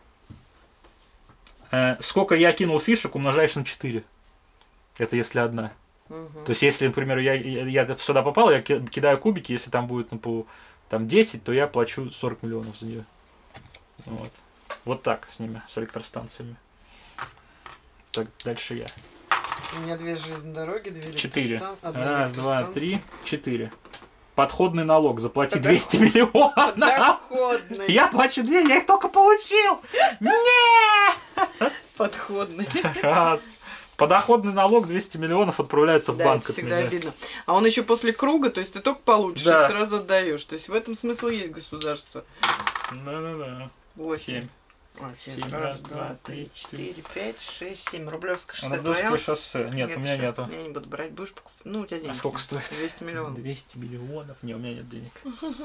Э, сколько я кинул фишек, умножаешь на четыре. Это если одна. Угу. То есть, если, например, я, я, я сюда попал, я ки- кидаю кубики, если там будет ну, по там, десять, то я плачу сорок миллионов за нее. Вот. Вот так с ними, с электростанциями. Так, дальше я. У меня две железные дороги, две Четыре. электростан- одна Раз, два, электростанция. три, четыре. Подходный налог, заплати Подо- двести миллионов. Подоходный. Я плачу две, я их только получил. Не! Подходный. Раз. Подоходный налог двести миллионов отправляется в Да, банк это от всегда меня. обидно. А он еще после круга, то есть ты только получишь, Да. и сразу отдаешь. То есть в этом смысл есть государство. Да-да-да. Восемь. Семь. А, семь. Семь. Раз, Раз, два, два, три, три, четыре, пять, шесть, семь. Рублевское шоссе Рублевское твоя? шоссе. Нет, у меня всё. нету. Я не буду брать. Будешь покупать? Ну, у тебя денег. А сколько нет. стоит? двести миллионов. двести миллионов? Не, у меня нет денег.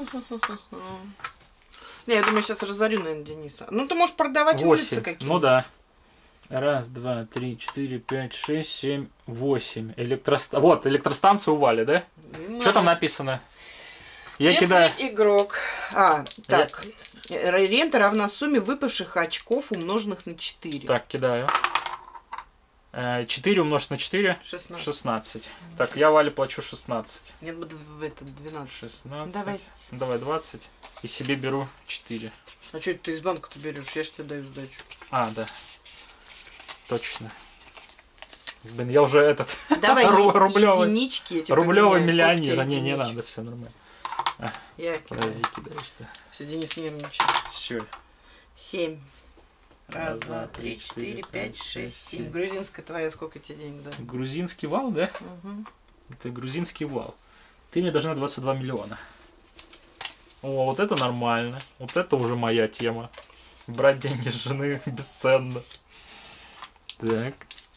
Не, я думаю, сейчас разорю, наверное, Дениса. Ну, ты можешь продавать улицы восемь. какие-то. Ну да. Раз, два, три, четыре, пять, шесть, семь, восемь. Электроста... Вот, электростанция у Вали, да? Ну, Что там же- написано? Я Если кидаю... игрок... А, так. Рента равна сумме выпавших очков, умноженных на четыре. Так, кидаю. Э, четыре умножить на четыре. шестнадцать. шестнадцать. Так, я Вале плачу шестнадцать. Нет, бы в это двенадцать. шестнадцать. Давай. Давай двадцать. И себе беру четыре. А что это ты из банка-то берешь? Я ж тебе даю сдачу. А, да. Точно. Блин, я уже этот... Давай Ру- е- рублёвый- единички. я тебе Рублевый поменяю. Сколько миллионер. тебе Не, не единичек? надо, все нормально. Я Подожди, кидаешь, да. Все, Денис нервничает. Все. Семь. Раз, Раз, два, два, три, три, четыре, четыре, пять, пять, шесть, шесть, семь. семь. Грузинская твоя, сколько тебе денег дать? Грузинский вал, да? Угу. Это грузинский вал. Ты мне должна двадцать два миллиона. О, вот это нормально. Вот это уже моя тема. Брать деньги с жены бесценно. Так.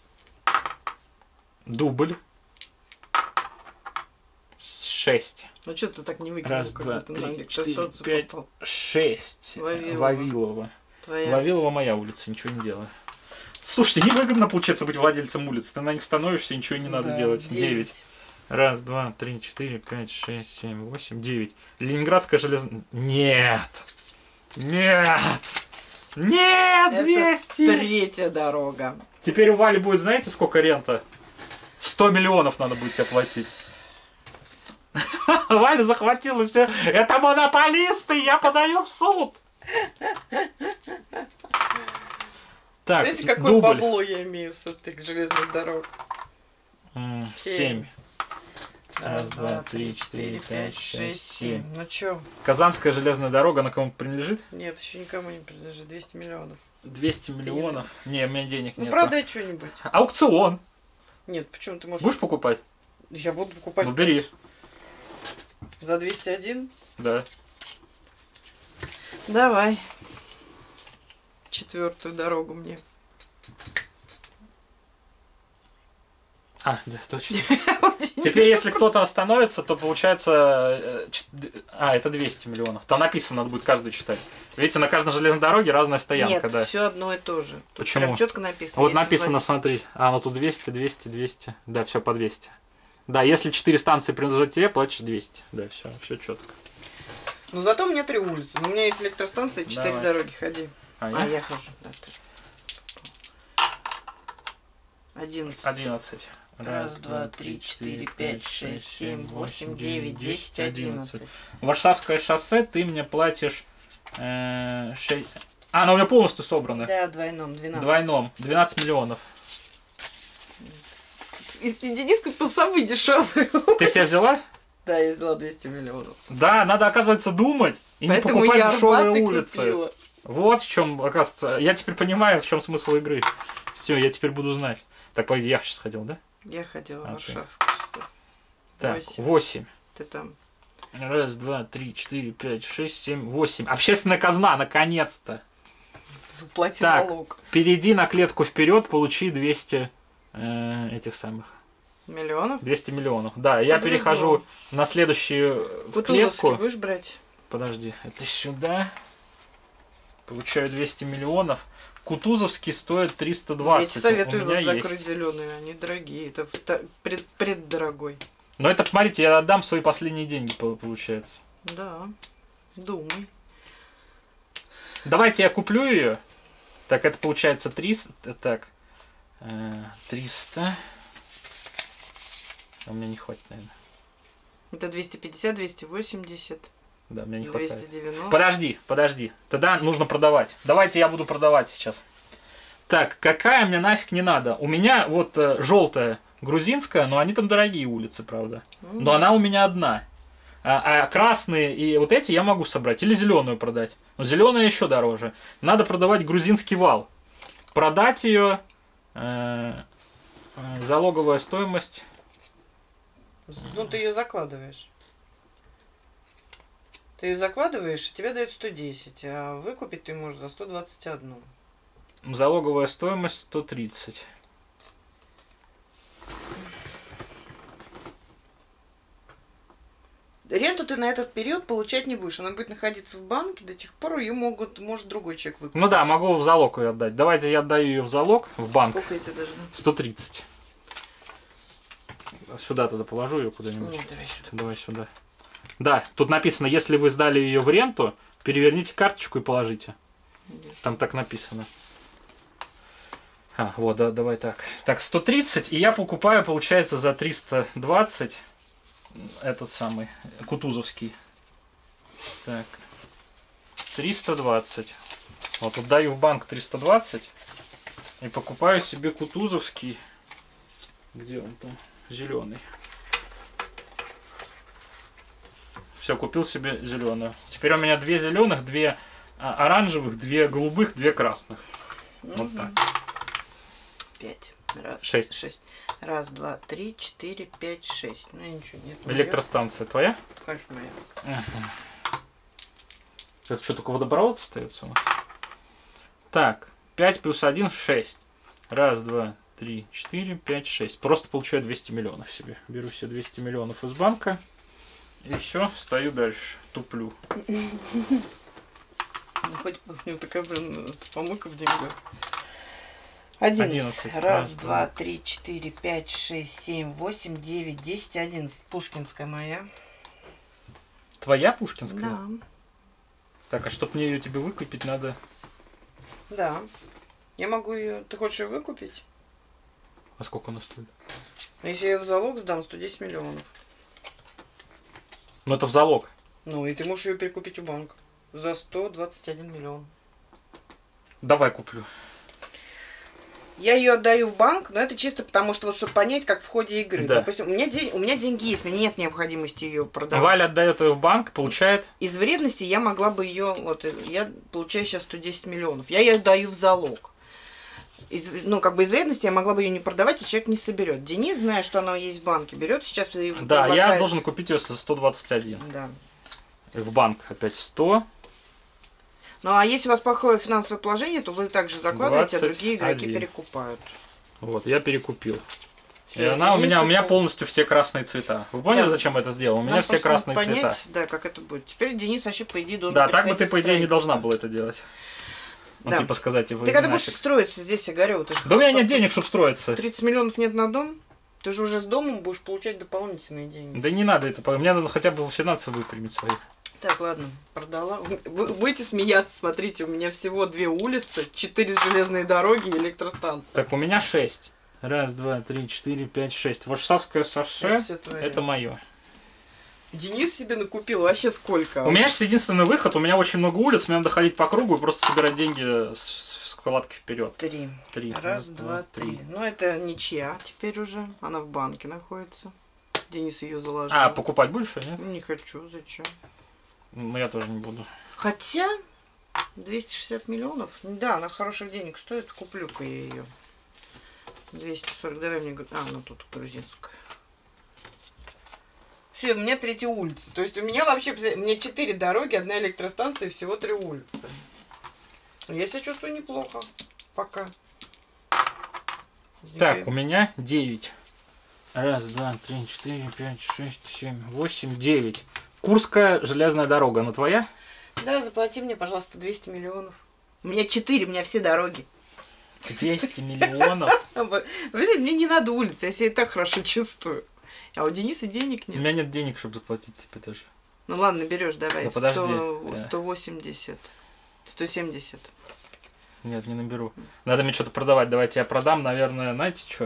Дубль. Шесть. Ну что ты так не выкинул, Раз, когда два, ты на три, электростанцию четыре, пять. попал? Шесть. Вавилова. Вавилова. Твоя. Вавилова моя улица, ничего не делаю. Слушайте, невыгодно получается быть владельцем улиц. Ты на них становишься, ничего не надо Да, делать. Девять. Раз, два, три, четыре, пять, шесть, семь, восемь, девять. Ленинградская железная... Нет! Нет! Нет! Это двести! третья дорога. Теперь у Вали будет, знаете, сколько рента? сто миллионов надо будет тебе платить. Валя захватила все. Это монополисты, я подаю в суд. Так, Знаете, какое дубль. бабло я имею с этих железных дорог? М, Семь. Семь. Раз, два, три, четыре, пять, шесть, семь. Ну чё? Казанская железная дорога, она кому-то принадлежит? Нет, еще никому не принадлежит. двести миллионов. двести миллионов. Не, у меня денег Ну нет. продай что-нибудь. Аукцион. Нет, почему ты можешь... Будешь покупать? Я буду покупать. Ну бери. конечно. За двести один? Да. Давай. Четвертую дорогу мне. А, да, точно. Теперь, если кто-то остановится, то получается... э, чет- А, это двести миллионов. Там написано, надо будет каждую читать. Видите, на каждой железной дороге разная стоянка, Нет, да. все одно и то же. Тут Почему? прям четко написано. Вот если написано, платить- смотри. А, ну тут двести, двести, двести. Да, все по двести. Да, если четыре станции принадлежат тебе, платишь двести. Да, все, все четко. Ну зато у меня три улицы. Но у меня есть электростанция и четыре Давай. дороги. Ходи. А, А, нет? я хожу. Да, ты. Одиннадцать. одиннадцать. Раз, два, три, четыре, пять, шесть, семь, восемь, девять, десять, одиннадцать. Варшавское шоссе ты мне платишь э, шесть... А, она у меня полностью собрана. Да, в двойном, двенадцать. Двойном. двенадцать миллионов. и, и Денис купил самый дешевый. Ты себя взяла? Да, я взяла двести миллионов. Да, надо, оказывается, думать и Поэтому не покупать я дешевые Арбат и улицы. купила. Вот в чем, оказывается. Я теперь понимаю, в чем смысл игры. Все, я теперь буду знать. Так, погоди, я сейчас ходил, да? Я ходила в А, Варшавское шоссе. Так, Восемь. восемь. Ты там. Раз, два, три, четыре, пять, шесть, семь, восемь. Общественная казна, наконец-то. Заплати Так. налог. Перейди на клетку вперед, получи двести э, этих самых. Миллионов? двести миллионов. Да, я Повезло. перехожу на следующую Кутузовский клетку. будешь брать? Подожди, это сюда. Получаю двести миллионов. Кутузовский стоит триста Я двадцать. тебе советую У меня его есть. закрыть зеленые, они дорогие. Это вто- пред, преддорогой. Но это, смотрите, я отдам свои последние деньги, по- получается. Да. Думай. Давайте я куплю ее. Так, это получается триста. Так. э, триста. А у меня не хватит, наверное. Это двести пятьдесят, двести восемьдесят, Да, у меня не двести хватает. девяносто. Подожди, подожди. Тогда нужно продавать. Давайте я буду продавать сейчас. Так, какая мне нафиг не надо? У меня вот э, желтая грузинская, но они там дорогие улицы, правда. Но она у меня одна. А, а красные и вот эти я могу собрать. Или зеленую продать. Но зеленая еще дороже. Надо продавать грузинский вал. Продать ее. Э, э, залоговая стоимость. Ну, ты ее закладываешь. Ты ее закладываешь, и тебе дают сто десять, а выкупить ты можешь за сто двадцать один. Залоговая стоимость сто тридцать. Ренту ты на этот период получать не будешь. Она будет находиться в банке до тех пор, ее могут, может другой человек выкупить. Ну да, могу в залог ее отдать. Давайте я отдаю ее в залог в банк. Сколько я тебе должна? сто тридцать. Сюда тогда положу ее куда-нибудь. Нет, давай сюда. Давай сюда. Да, тут написано, если вы сдали ее в ренту, переверните карточку и положите. Нет. Там так написано. А, вот, да, давай так. Так, сто тридцать, и я покупаю, получается, за триста двадцать этот самый, кутузовский. Так, триста двадцать. Вот, отдаю в банк триста двадцать и покупаю себе кутузовский. Где он там? Зеленый. Все, купил себе зеленую. Теперь у меня две зеленых, две а, оранжевых, две голубых, две красных. Вот так. Пять. Раз, Шесть. Шесть. Раз, два, три, четыре, пять, шесть. Ну, ничего нет. Электростанция твоя? Конечно, моя. Ага. Это что, только водопровод остается у нас? Так, пять плюс один, шесть. Раз, два, три, четыре, пять, шесть. Просто получаю двести миллионов себе. Беру себе двести миллионов из банка. И все, стою дальше. Туплю. Ну, хоть у него такая, блин, помойка в деньгах. Одиннадцать. Раз, Раз, два, два. три, четыре, пять, шесть, семь, восемь, девять, десять, одиннадцать. Пушкинская моя. Твоя пушкинская? Да. Так, а чтобы мне ее тебе выкупить, надо... Да. Я могу ее... Ты хочешь ее выкупить? А сколько она стоит? Если я ее в залог сдам, сто десять миллионов. Ну это в залог. Ну, и ты можешь ее перекупить у банка. За сто двадцать один миллион. Давай куплю. Я ее отдаю в банк, но это чисто потому, что вот чтобы понять, как в ходе игры. Да. Допустим, у меня, день, у меня деньги есть, мне нет необходимости ее продавать. Валя отдает ее в банк, получает... Из вредности я могла бы ее, вот я получаю сейчас сто десять миллионов. Я ее даю в залог. Из, ну, как бы из вредности я могла бы ее не продавать, и человек не соберет. Денис, зная, что она есть в банке, берет сейчас и Да, я предлагает- должен купить ее за сто двадцать один. Да. И в банк опять сто. Ну а если у вас плохое финансовое положение, то вы также закладываете, а другие игроки двадцать один. перекупают. Вот, я перекупил. И Всё, она у Денис меня, у меня купил. полностью все красные цвета. Вы поняли, Да. зачем я это сделал? У меня Нам все просто красные надо понять, цвета. да, как это будет. Теперь Денис вообще, по идее, должен Да, так бы ты, переходить по идее, не в должна строительство. была это делать. Ну, Да. типа сказать, типа, Ты иди когда будешь нафиг. строиться здесь, я говорю, ты же... Да у меня нет денег, чтобы строиться. тридцать миллионов нет на дом, ты же уже с домом будешь получать дополнительные деньги. Да не надо это, мне надо хотя бы финансы выпрямить свои. Так, ладно, продала. Вы будете смеяться, смотрите, у меня всего две улицы, четыре железные дороги и электростанция. Так, у меня шесть. Раз, два, три, четыре, пять, шесть. Варшавское шоссе, Это всё твоё. это мое. Денис себе накупил вообще сколько? У меня сейчас единственный выход, у меня очень много улиц, мне надо ходить по кругу и просто собирать деньги с, с- шоколадки вперед. Три. Три. Раз, два, три. Ну, это ничья теперь уже. Она в банке находится. Денис ее заложил. А, покупать будешь, нет? Не хочу, зачем? Ну, я тоже не буду. Хотя двести шестьдесят миллионов. Да, она хороших денег стоит. Куплю-ка я ее. двести сорок. Давай мне... А, ну тут грузинская. Все, у меня третья улица. То есть у меня вообще... У меня четыре дороги, одна электростанция и всего три улицы. Я себя чувствую неплохо. Пока. Так, у меня девять. Раз, два, три, четыре, пять, шесть, семь, восемь, девять. Курская железная дорога, она твоя? Да, заплати мне, пожалуйста, двести миллионов. У меня четыре, у меня все дороги. двести миллионов? Вы знаете, мне не надо улицы, я себя и так хорошо чувствую. А у Дениса денег У нет. меня нет денег, чтобы заплатить тебе тоже. Ну ладно, берешь, давай. Да подожди. сто, сто восемьдесят. сто семьдесят. Нет, не наберу. Надо мне что-то продавать. Давайте я продам, наверное, знаете что?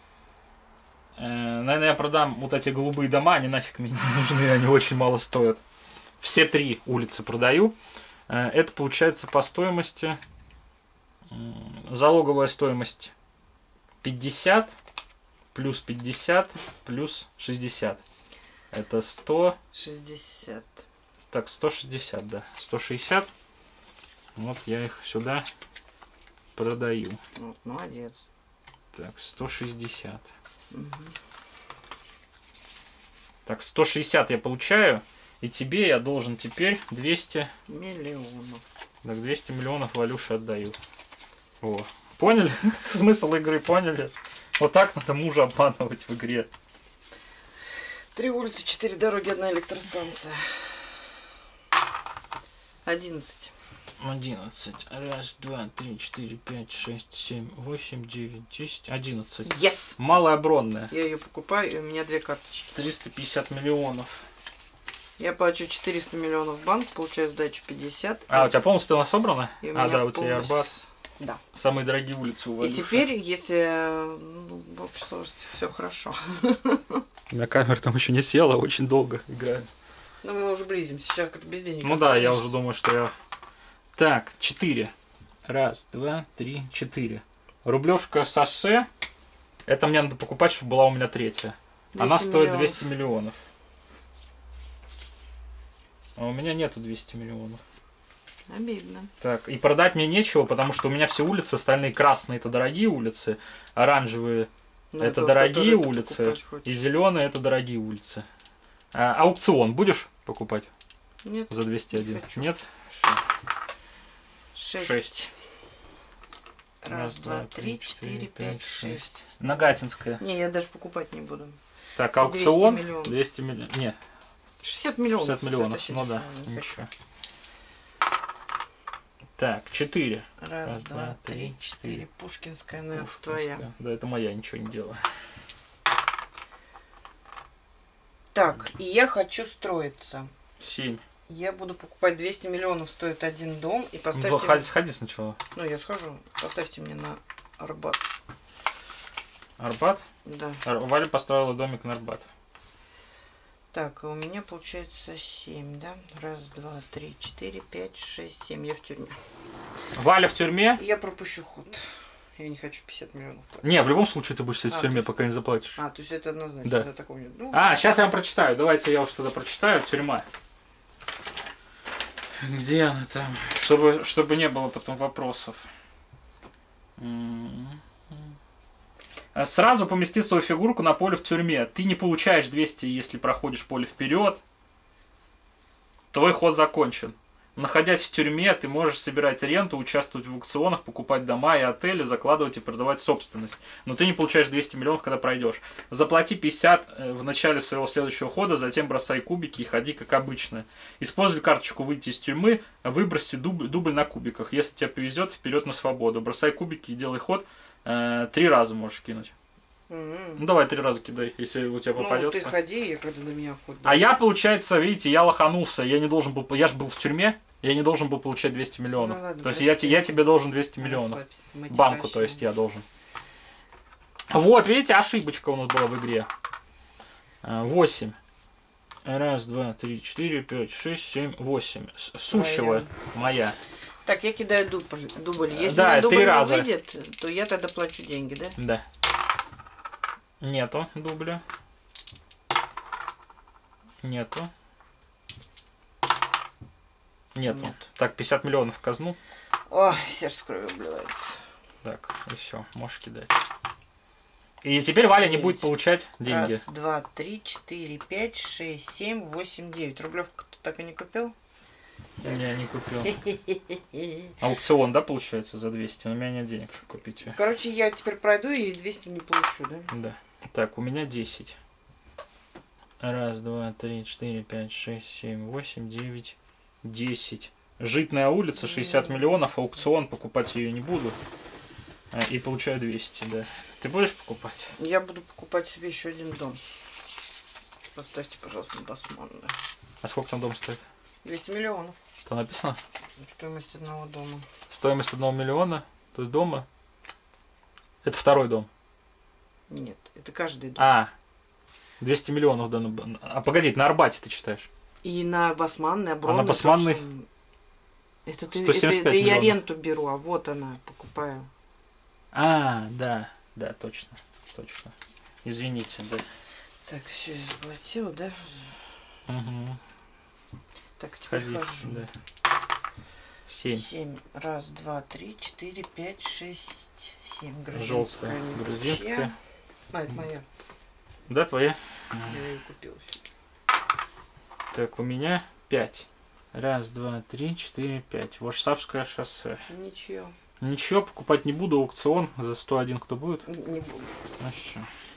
Э, наверное, я продам вот эти голубые дома, они нафиг мне не нужны, они очень мало стоят. Все три улицы продаю. Э, это получается по стоимости. Э, залоговая стоимость пятьдесят, плюс пятьдесят, плюс шестьдесят. Это сто... шестьдесят. Так, сто шестьдесят, да. сто шестьдесят. Вот я их сюда продаю. Вот, молодец. Так, сто шестьдесят. Угу. Так, сто шестьдесят я получаю, и тебе я должен теперь двести... Миллионов. Так, двести миллионов Валюше отдаю. О, поняли? Смысл игры поняли? Вот так надо мужа обманывать в игре. Три улицы, четыре дороги, одна электростанция. Одиннадцать. одиннадцать. Раз, два, три, четыре, пять, шесть, семь, восемь, девять, десять, одиннадцать. Yes! Малая бронная. Я ее покупаю, и у меня две карточки. триста пятьдесят миллионов. Я плачу четыреста миллионов в банк, получаю сдачу пятьдесят. А, у тебя полностью она собрана? И у А, меня да, у тебя и полностью- Арбат. Да. Самые дорогие улицы у И Валюши. теперь, если ну, в общей сложности все хорошо. У меня камера там еще не села, очень долго играю. Но мы уже близимся, сейчас как-то без денег. Ну да, я останешься. уже думаю, что я... Так, четыре. Раз, два, три, четыре. Рублевка шоссе. Это мне надо покупать, чтобы была у меня третья. Она двести стоит миллионов. двести миллионов. А у меня нету двести миллионов. Обидно. Так, и продать мне нечего, потому что у меня все улицы, остальные красные это дорогие улицы, оранжевые Ну, это вот, дорогие который ты улицы, покупать хочешь. и зеленые это дорогие улицы. А, аукцион будешь покупать Нет. за двести один? Не хочу. Нет? Шесть. Шесть. Раз, два, три, четыре, пять, шесть. Нагатинская. Не, я даже покупать не буду. Так, аукцион двести миллионов. двести миллионов. Не, шестьдесят миллионов. шестьдесят миллионов. Всё, Ну да, тащить не хочу. ничего. Так, четыре. Раз, Раз, два, два, три, три, четыре. четыре. Пушкинская, наверное, твоя. Да, это моя, ничего не делаю. Так, и я хочу строиться. Семь. Я буду покупать двести миллионов, стоит один дом. И Ну, поставьте... сходи, сходи сначала. Ну, я схожу. Поставьте мне на Арбат. Арбат? Да. Ар- Валя построила домик на Арбат. Так, а у меня получается семь, да? Раз, два, три, четыре, пять, шесть, семь. Я в тюрьме. Валя в тюрьме? Я пропущу ход. Я не хочу пятьдесят миллионов платить. Не, в любом случае ты будешь сидеть А, в тюрьме, то есть- пока не заплатишь. А, то есть это однозначно. Да. Да, такого нет. Ну, А, сейчас я вам прочитаю. Давайте я уж тогда прочитаю. Тюрьма. Где она там? Чтобы, чтобы не было потом вопросов. М-м-м. Сразу помести свою фигурку на поле в тюрьме. Ты не получаешь двести, если проходишь поле вперед. Твой ход закончен. Находясь в тюрьме, ты можешь собирать ренту, участвовать в аукционах, покупать дома и отели, закладывать и продавать собственность. Но ты не получаешь двести миллионов, когда пройдешь. Заплати пятьдесят в начале своего следующего хода, затем бросай кубики и ходи как обычно. Используй карточку «Выйти из тюрьмы», выброси дубль, дубль на кубиках. Если тебе повезет, вперед на свободу. Бросай кубики и делай ход. Э, три раза можешь кинуть. М-м. Ну давай три раза кидай, если у тебя Ну, попадется. ты ходи, я когда на меня ход. А я, получается, видите, я лоханулся. Я не должен был, я же был в тюрьме, я не должен был получать двести миллионов. Ну, ладно, то есть прости. я, те- я тебе должен двести миллионов. Расслабься, мы тебя Банку, то прощаем. есть я должен. Вот, видите, ошибочка у нас была в игре. восемь. Раз, два, три, четыре, пять, шесть, семь, восемь. С- Сущего Твоя. моя. Так, я кидаю дубль. дубль. Если Да, у меня три дубль не раза. выйдет, то я тогда плачу деньги, да? Да. Нету дубля. Нету. Нет. Нет. Так, пятьдесят миллионов в казну. Ой, сердце кровью обливается. Так, и все, можешь кидать. И теперь Валя не будет получать деньги. Раз, два, три, четыре, пять, шесть, семь, восемь, девять. Рублевку ты так и не купил? Я не купил. Аукцион, да, получается, за двести? Но у меня нет денег, чтобы купить ее. Короче, я теперь пройду и двести не получу, да? Да. Так, у меня десять. Раз, два, три, четыре, пять, шесть, семь, восемь, девять, десять. Житная улица, шестьдесят миллионов, аукцион, покупать ее не буду. И получаю двести, да. Ты будешь покупать? Я буду покупать себе еще один дом. Поставьте, пожалуйста, на Басманную. А сколько там дом стоит? двести миллионов. Там написано? Стоимость одного дома. Стоимость одного миллиона, то есть дома. Это второй дом. Нет, это каждый дом. А, двести миллионов, да. на- А погоди, на Арбате ты читаешь? И на Басманной, Обронной. А на Басманной? тоже. Это ты, сто семьдесят это, пять это я миллионов. ренту беру, а вот она, покупаю. А, да, да, точно, точно. Извините, да. Так, все, я заплатила, да? Угу. Так, теперь Ходи, хожу. да. Семь. Семь. Раз, два, три, четыре, пять, шесть, семь. Желтая, не грузинская. ничья. А, это моя. Да, твоя? Я ее купила. Так, у меня пять. Раз, два, три, четыре, пять. Варшавское шоссе. Ничего. Ничего, покупать не буду. Аукцион за сто один кто будет? Не, не буду. Вообще.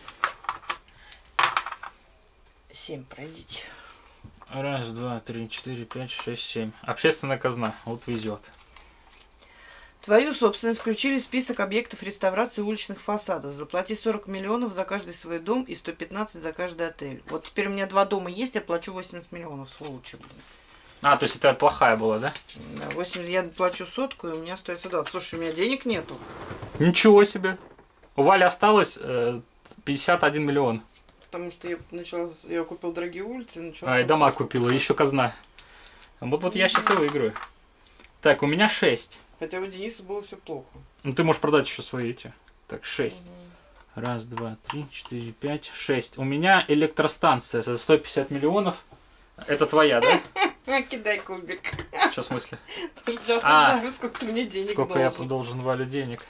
Семь пройдите. Раз, два, три, четыре, пять, шесть, семь. Общественная казна. Вот везет. Твою собственность включили в список объектов реставрации уличных фасадов. Заплати сорок миллионов за каждый свой дом и сто пятнадцать за каждый отель. Вот теперь у меня два дома есть, я плачу восемьдесят миллионов, сволочи, блин. А, то есть это плохая была, да? Да, восемьдесят я плачу сотку, и у меня остается двадцать. Слушай, у меня денег нету. Ничего себе. У Вали осталось э, пятьдесят один миллион. Потому что я начала, я купил дорогие улицы, начала... А, и дома купила, еще казна. Вот, вот я сейчас и выиграю. Так, у меня шесть. Хотя у Дениса было все плохо. Ну ты можешь продать еще свои эти. Так, шесть. Раз, два, три, четыре, пять, шесть. У меня электростанция за сто пятьдесят миллионов. Это твоя, да? А, кидай кубик. Что в смысле? Потому что сейчас А, узнаю, сколько ты мне денег Сколько я должен. должен Вале денег?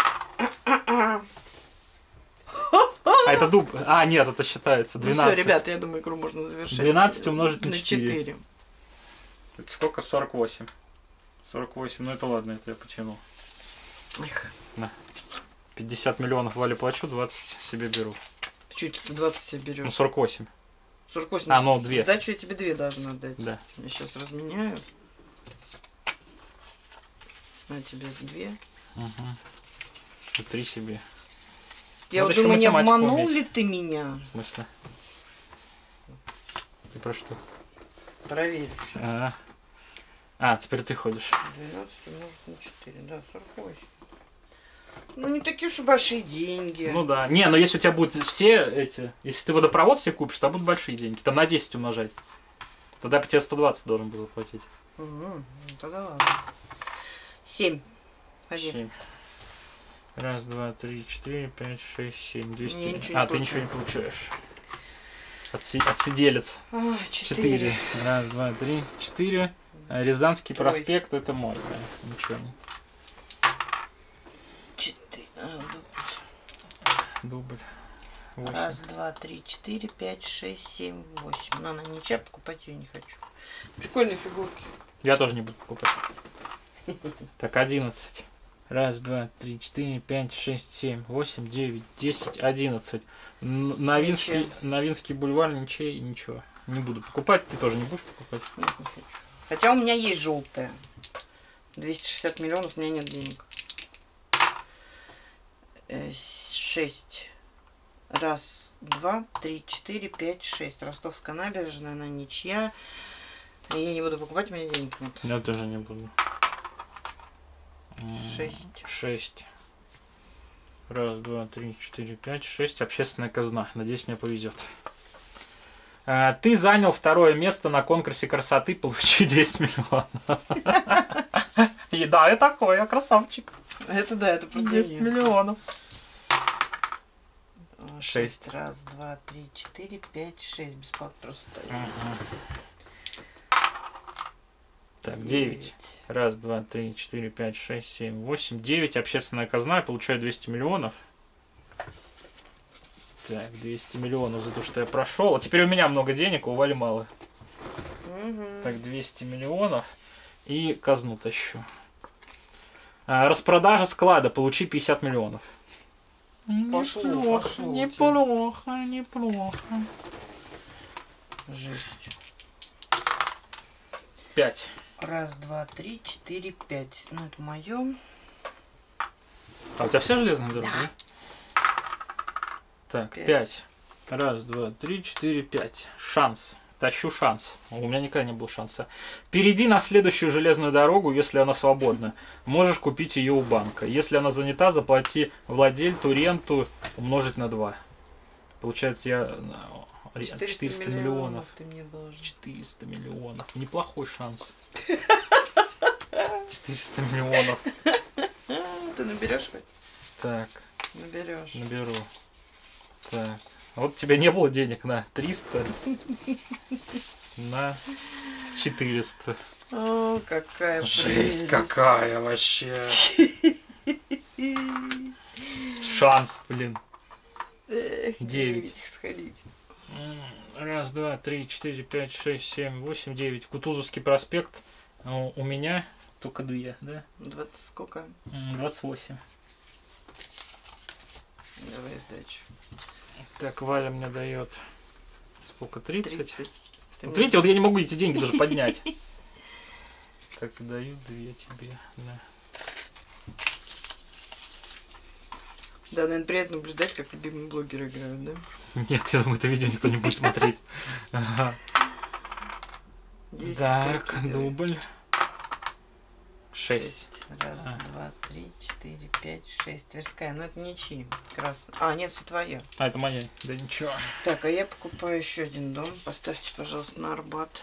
А это дуб. А, нет, это считается. Ну двенадцать. все, ребята, я думаю, игру можно завершать. двенадцать умножить на на четыре. четыре. Это сколько? сорок восемь. сорок восемь, ну это ладно, это я потянул. Эх, На. пятьдесят миллионов Вале плачу, двадцать себе беру. ты что, это ты двадцать себе Ну берешь? сорок восемь. сорок восемь. А, ну, две. Сдачу я тебе две должна отдать. Да. Я сейчас разменяю. На тебе две. Угу. И три себе. Я Надо вот еще думаю, не математику обманул уметь. ли ты меня? В смысле? Ты про что? Проверю. щас. А, а теперь ты ходишь. двенадцать умножить на четыре, да, сорок восемь. Ну, не такие уж и большие деньги. Ну да. Не, но если у тебя будут все эти... Если ты водопровод себе купишь, то будут большие деньги. Там на десять умножать. Тогда по тебе сто двадцать должен был заплатить. Угу, ну тогда ладно. семь. Ходи. Семь. Раз, два, три, четыре, пять, шесть, семь. двести. Я ничего А, не ты ничего не получаю. получаешь. Отси... Отсиделец. А, четыре. Четыре. Раз, два, три, четыре. А Рязанский Трой. проспект, это мой. Да. Ничего не. Четыре. А, Дубль. Восемь. раз, два, три, четыре, пять, шесть, семь, восемь. Но она ничья, покупать ее не хочу. Прикольные фигурки. Я тоже не буду покупать. Так, одиннадцать. Раз, два, три, четыре, пять, шесть, семь, восемь, девять, десять, одиннадцать. Н- Новинский, Ничья. Новинский бульвар, ничей, ничего. Не буду покупать, ты тоже не будешь покупать. Нет, не хочу. Хотя у меня есть желтая. двести шестьдесят миллионов, у меня нет денег. Э, шесть. Раз, два, три, четыре, пять, шесть. Ростовская набережная, она ничья. И я не буду покупать, у меня денег нет. Я тоже не буду. Шесть. Шесть. Раз, два, три, четыре, пять, шесть. Общественная казна. Надеюсь, мне повезет. А, ты занял второе место на конкурсе красоты, получи десять миллионов. И да, я такой, я красавчик. Это да, это про десять Денис. миллионов. О, Шесть. Раз, два, три, четыре, пять, шесть. Без пак просто стоит. Ага. Так, девять. Раз, два, три, четыре, пять, шесть, семь, восемь, девять. Общественная казна. Я получаю двести миллионов. Так, двести миллионов за то, что я прошел. А теперь у меня много денег, а у Вали мало. Угу. Так, двести миллионов. И казну тащу. А, распродажа склада. Получи пятьдесят миллионов. Пошло, неплохо, пошло у неплохо, неплохо. Жесть. Пять. Раз, два, три, четыре, пять. Ну, это мое. А у тебя вся железная дорога? Да. Так, Пять. пять. Раз, два, три, четыре, пять. Шанс. Тащу шанс. У меня никогда не было шанса. Перейди на следующую железную дорогу, если она свободна. Можешь купить ее у банка. Если она занята, заплати владельцу ренту умножить на два. Получается, я... четыреста миллионов. Ты мне должен. четыреста миллионов. Неплохой шанс. четыреста миллионов. Ты наберешь хоть? Так, Наберешь. наберу. Так. Вот у тебя не было денег на триста, на четыреста. О, какая Жесть прелесть. какая вообще. Шанс, блин. Эх, Девять. девять сходить. Раз, два, три, четыре, пять, шесть, семь, восемь, девять. Кутузовский проспект. У у меня только две, да? Двадцать сколько? М, двадцать восемь. Давай сдачу. Так, Валя мне дает сколько? тридцать? тридцать. Ты Вот мне- видите, вот я не могу эти деньги даже поднять. Так, даю две тебе. Да. Да, наверное, приятно наблюдать, как любимые блогеры играют, да? Нет, я думаю, это видео никто не будет смотреть. Ага. Десять, Так, тридцать, давай. дубль. Шесть. Шесть. Раз, А. два, три, четыре, пять, шесть. Тверская. Но это ничьи. Красная. А, нет, все твое. А, это моя. Да ничего. Так, а я покупаю еще один дом. Поставьте, пожалуйста, на Арбат.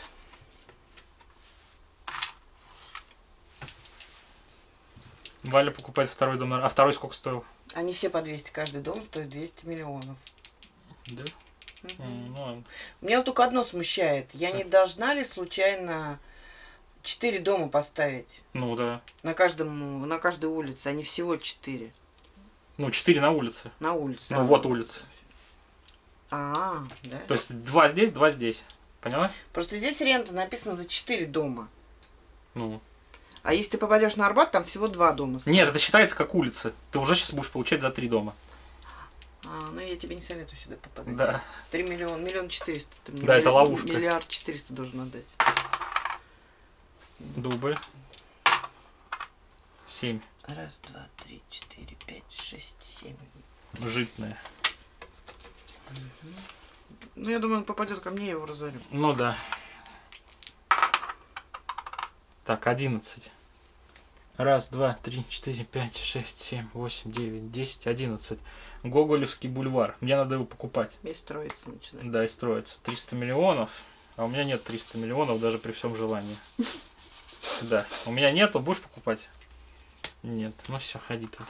Валя покупает второй дом. на- А второй сколько стоил? Они все по двести. Каждый дом стоит двести миллионов. Да? Мгм. М, Ну, Меня вот только одно смущает. Я не должна ли случайно четыре дома поставить? ну да. На каждом, на каждой улице. Они всего четыре. Ну, четыре на улице. На улице. Ну, вот улица. А, да. То есть два здесь, два здесь. Поняла? Просто здесь рента написано за четыре дома. Ну. А если ты попадешь на Арбат, там всего два дома. стоит. Нет, это считается как улица. Ты уже сейчас будешь получать за три дома. А, ну я тебе не советую сюда попадать. Да. Три миллиона, миллион четыреста. Ты мне Да, это милли- ловушка. Миллиард четыреста должен отдать. Дубль. Семь. Раз, два, три, четыре, пять, шесть, семь. Житная. Ну, я думаю, он попадет ко мне, я его разорю. Ну да. Так, одиннадцать. Раз, два, три, четыре, пять, шесть, семь, восемь, девять, десять, одиннадцать. Гоголевский бульвар. Мне надо его покупать. И строится начинает. Да, и строится. триста миллионов. А у меня нет триста миллионов даже при всем желании. Да. У меня нету. Будешь покупать? Нет. Ну все, ходи тут.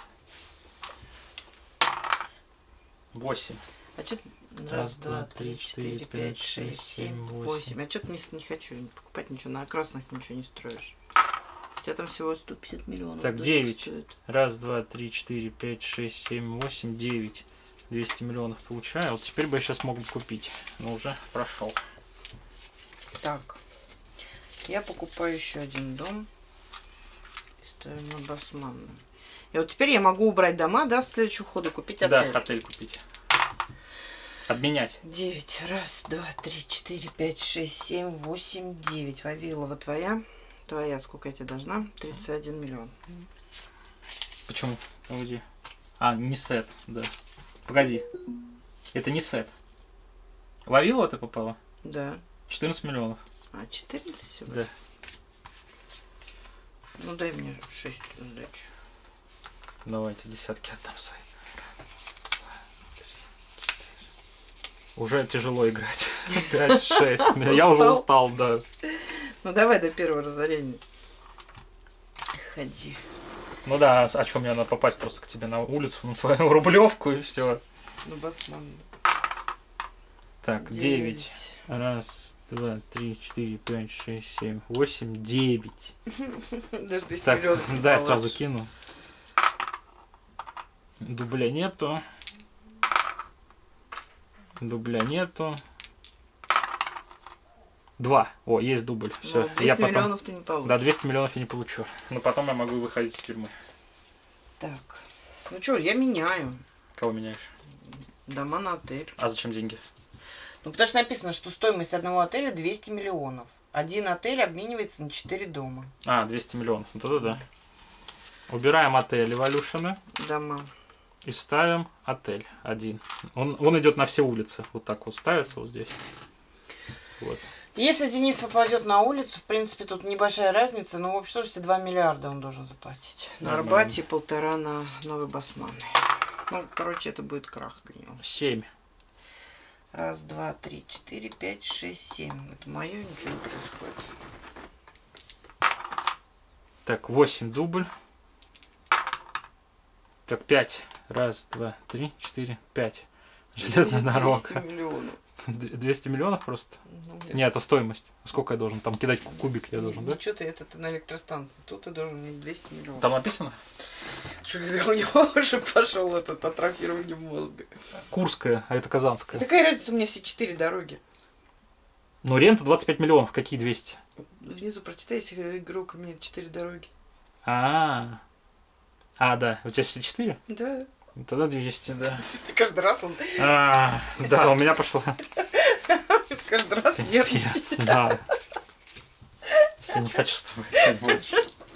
восемь. А что раз, два, три, четыре, пять, шесть, семь, восемь. А что ты не, не хочу не покупать ничего, на красных ничего не строишь. У тебя там всего сто пятьдесят миллионов. Так, домик девять. стоит. Раз, два, три, четыре, пять, шесть, семь, восемь, девять. двести миллионов получаю. Вот теперь бы я сейчас мог бы купить. Но уже прошел. Так, я покупаю еще один дом и ставлю на Басманную. И вот теперь я могу убрать дома, да, с следующего хода, купить Да, отель. отель купить. Обменять. Девять. Раз, два, три, четыре, пять, шесть, семь, восемь, девять. Вавилова твоя. Твоя, сколько я тебе должна? тридцать один миллион. Почему? Погоди. А, не сет, да. Погоди. Это не сет. Вавилова ты попала? Да. четырнадцать миллионов. А, четырнадцать всего? Да. Ну, дай мне шесть сдачи. Давайте десятки отдам свои. Уже тяжело играть. пять шесть. Я уже устал, да. Ну давай до первого разорения. Ходи. Ну да, а что, мне надо попасть просто к тебе на улицу, на твою рублевку и все. Ну, басман. Так, девять. Раз, два, три, четыре, пять, шесть, семь, восемь, девять. Даже двести Так, миллионов не да, я получишь. сразу кину. Дубля нету. Дубля нету. Два. О, есть дубль. Все. Ну, двести я потом... миллионов ты не получишь. Да, двести миллионов я не получу. Но потом я могу выходить из тюрьмы. Так. Ну что, я меняю. Кого меняешь? Дома на отель. А зачем деньги? Ну, потому что написано, что стоимость одного отеля двести миллионов. Один отель обменивается на четыре дома. А, двести миллионов. Ну тогда да. Убираем отель Evolution Дома. и ставим отель один. Он, он идет на все улицы. Вот так вот ставится вот здесь. Вот. Если Денис попадет на улицу, в принципе, тут небольшая разница, но в общей сложности два миллиарда он должен заплатить. На Нормально. Арбате полтора на Новый Басманный. Ну, короче, это будет крах для него. семь. Раз, два, три, четыре, пять, шесть, семь. Это мое, ничего не происходит. Так, восемь дубль. Так, пять. Раз, два, три, четыре, пять. Железная дорога. двести миллионов. двести миллионов просто? Ну, я Нет, это стоимость. Сколько я должен? Там кидать кубик я ж- должен, да? Ничего ты, это ты на электростанции. Тут ты должен иметь двести миллионов. Там написано? Что, у него уже пошел этот атрофирование мозга. Курская, а это Казанская. Какая разница, у меня все четыре дороги. Но рента двадцать пять миллионов. Какие двести? Внизу прочитай, если игрок имеет четыре дороги. А, а, да. У тебя все четыре? Да. Тогда двести, да. Каждый раз он А, да, у меня пошло. каждый раз Пипец, нервничает. да. Я не хочу с тобой играть больше.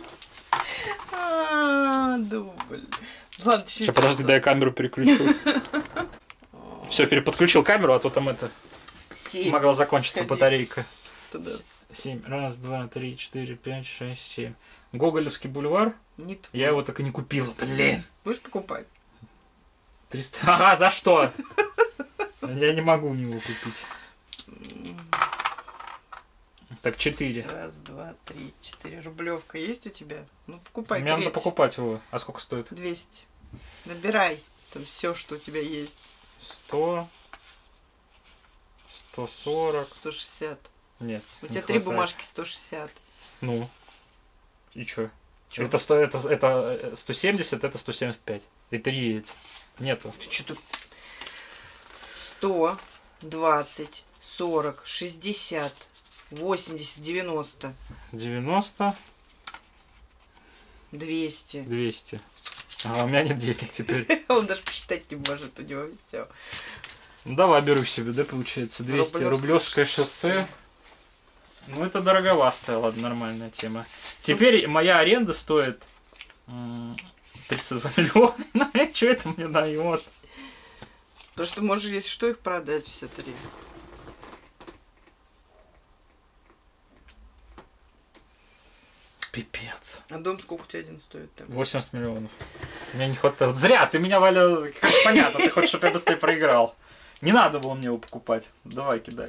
А, дубль. Ладно, чуть-чуть. Сейчас, подожди, дай я камеру переключу. Все, переподключил камеру, а то там это Семь. могла закончиться Ходи. батарейка. Туда. Семь. Раз, два, три, четыре, пять, шесть, семь. Гоголевский бульвар. Не твой. Я его так и не купил. Блин. Будешь покупать? триста. Ага, за что? Я не могу у него купить. Так, четыре. Раз, два, три, четыре. Рублевка есть у тебя? Ну, покупай. Мне надо треть. покупать его. А сколько стоит? двести. Набирай. Там все, что у тебя есть. сто. сто сорок. сто шестьдесят. Нет. У не тебя три хватает. бумажки сто шестьдесят. Ну. И чё? Чё? Это, сто, это, это сто семьдесят, это сто семьдесят пять. И три эти. Нету. Ты что тут? сто, двадцать, сорок, шестьдесят, восемьдесят, девяносто, девяносто, двести. двести. А у меня нет денег теперь. Он даже посчитать не может, у него все. Ну давай, беру себе, да, получается, двести. Рублёвское Рублевское шоссе. Ну это дороговастая, ладно, нормальная тема. Теперь моя аренда стоит м, тридцать два миллиона. Что это мне дает? Потому что можешь, если что, их продать все три. Пипец. А дом сколько у тебя один стоит там? восемьдесят миллионов. Мне не хватает. Вот зря, ты меня, Валя, как понятно, ты хочешь, чтобы я быстрее проиграл. Не надо было мне его покупать. Давай, кидай.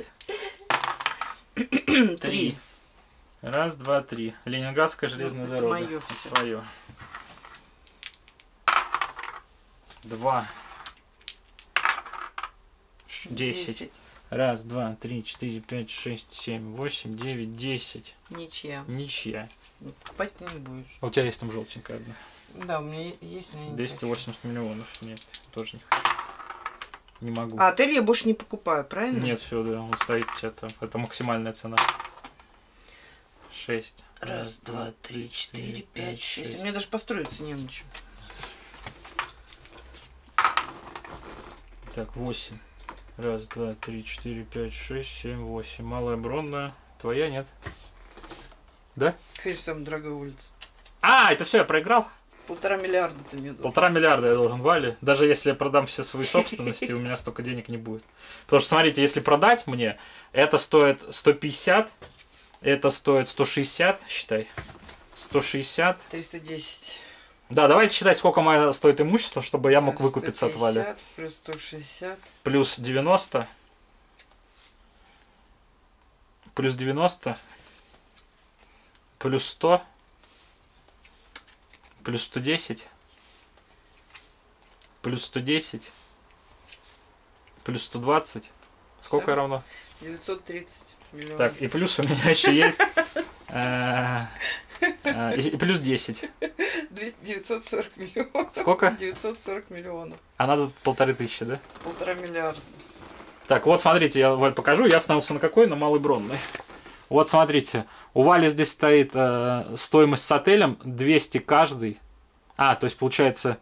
Три. Раз, два, три. Ленинградская железная Это дорога. моё всё. Твое. Два. Ш- Десять. Раз, два, три, четыре, пять, шесть, семь, восемь, девять, десять. Ничья. Ничья. Ну, покупать ты не будешь. А у тебя есть там желтенькая одна. Да, у меня е- есть, но я не двести хочу. восемьдесят миллионов. Нет, тоже не хочу. Не могу. А отель я больше не покупаю, правильно? Нет, все, да, он стоит у тебя там. Это максимальная цена. Шесть. Раз, два, три, четыре, пять, шесть. У меня даже построиться не на чем. Так, восемь. Раз, два, три, четыре, пять, шесть, семь, восемь. Малая Бронная. Твоя нет. Да? Конечно, самая дорогая улица. А, это все, я проиграл. Полтора миллиарда ты мне дал. Полтора миллиарда я должен Вале. Даже если я продам все свои собственности, у меня столько денег не будет. Потому что, смотрите, если продать мне, это стоит сто пятьдесят, это стоит сто шестьдесят, считай. сто шестьдесят. триста десять. Да, давайте считать, сколько мое стоит имущество, чтобы я мог выкупиться от Вали. Плюс сто шестьдесят. Плюс девяносто. плюс девяносто, плюс сто, плюс сто десять, плюс сто десять, плюс сто двадцать. Сколько Всё. равно? девятьсот тридцать миллионов. Так, и плюс у меня еще есть... И плюс десять. девятьсот сорок миллионов. Сколько? девятьсот сорок миллионов. А надо полторы тысячи, да? Полтора миллиарда. Так, вот смотрите, я Валь покажу. Я остановился на какой? На Малой Бронной. Вот смотрите, у Вали здесь стоит э, стоимость с отелем двести каждый. А, то есть получается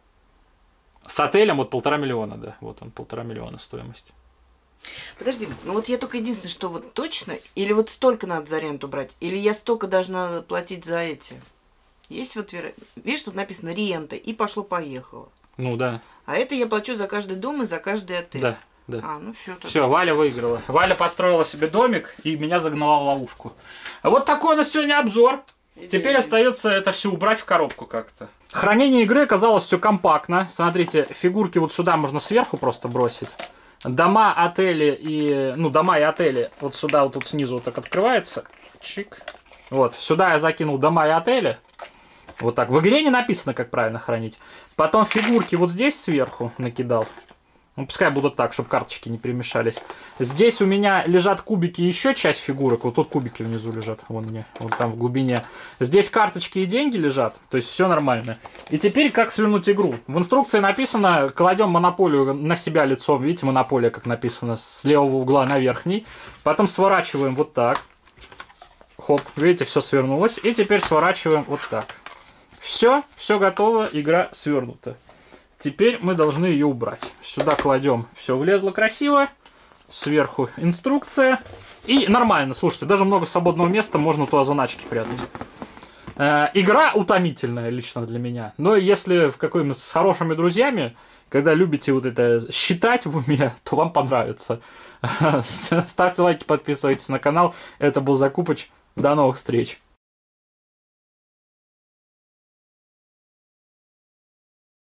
с отелем вот полтора миллиона, да. Вот он, полтора миллиона стоимость. Подожди, ну вот я только единственное, что вот точно, или вот столько надо за аренду брать, или я столько должна платить за эти. Есть вот, веро... видишь, тут написано рента, и пошло-поехало. Ну да. А это я плачу за каждый дом и за каждый отель. Да, да. А, ну все. Все, Валя выиграла. Валя построила себе домик и меня загнала в ловушку. Вот такой у нас сегодня обзор. Теперь остается это все убрать в коробку как-то. Хранение игры оказалось все компактно. Смотрите, фигурки вот сюда можно сверху просто бросить. Дома, отели и... Ну, дома и отели вот сюда вот тут снизу вот так открывается. Чик. Вот, сюда я закинул дома и отели. Вот так. В игре не написано, как правильно хранить. Потом фигурки вот здесь сверху накидал. Ну, пускай будут так, чтобы карточки не перемешались. Здесь у меня лежат кубики и еще часть фигурок. Вот тут кубики внизу лежат. Вон мне, вот там в глубине. Здесь карточки и деньги лежат. То есть все нормально. И теперь как свернуть игру. В инструкции написано, кладем монополию на себя лицом. Видите, монополия как написано, с левого угла на верхний. Потом сворачиваем вот так. Хоп, видите, все свернулось. И теперь сворачиваем вот так. Все, все готово, игра свернута. Теперь мы должны ее убрать. Сюда кладем, все влезло красиво. Сверху инструкция. И нормально, слушайте, даже много свободного места, можно туда заначки прятать. Э, игра утомительная лично для меня. Но если в какой-нибудь с хорошими друзьями, когда любите вот это считать в уме, то вам понравится. Ставьте лайки, подписывайтесь на канал. Это был Закупыч. До новых встреч.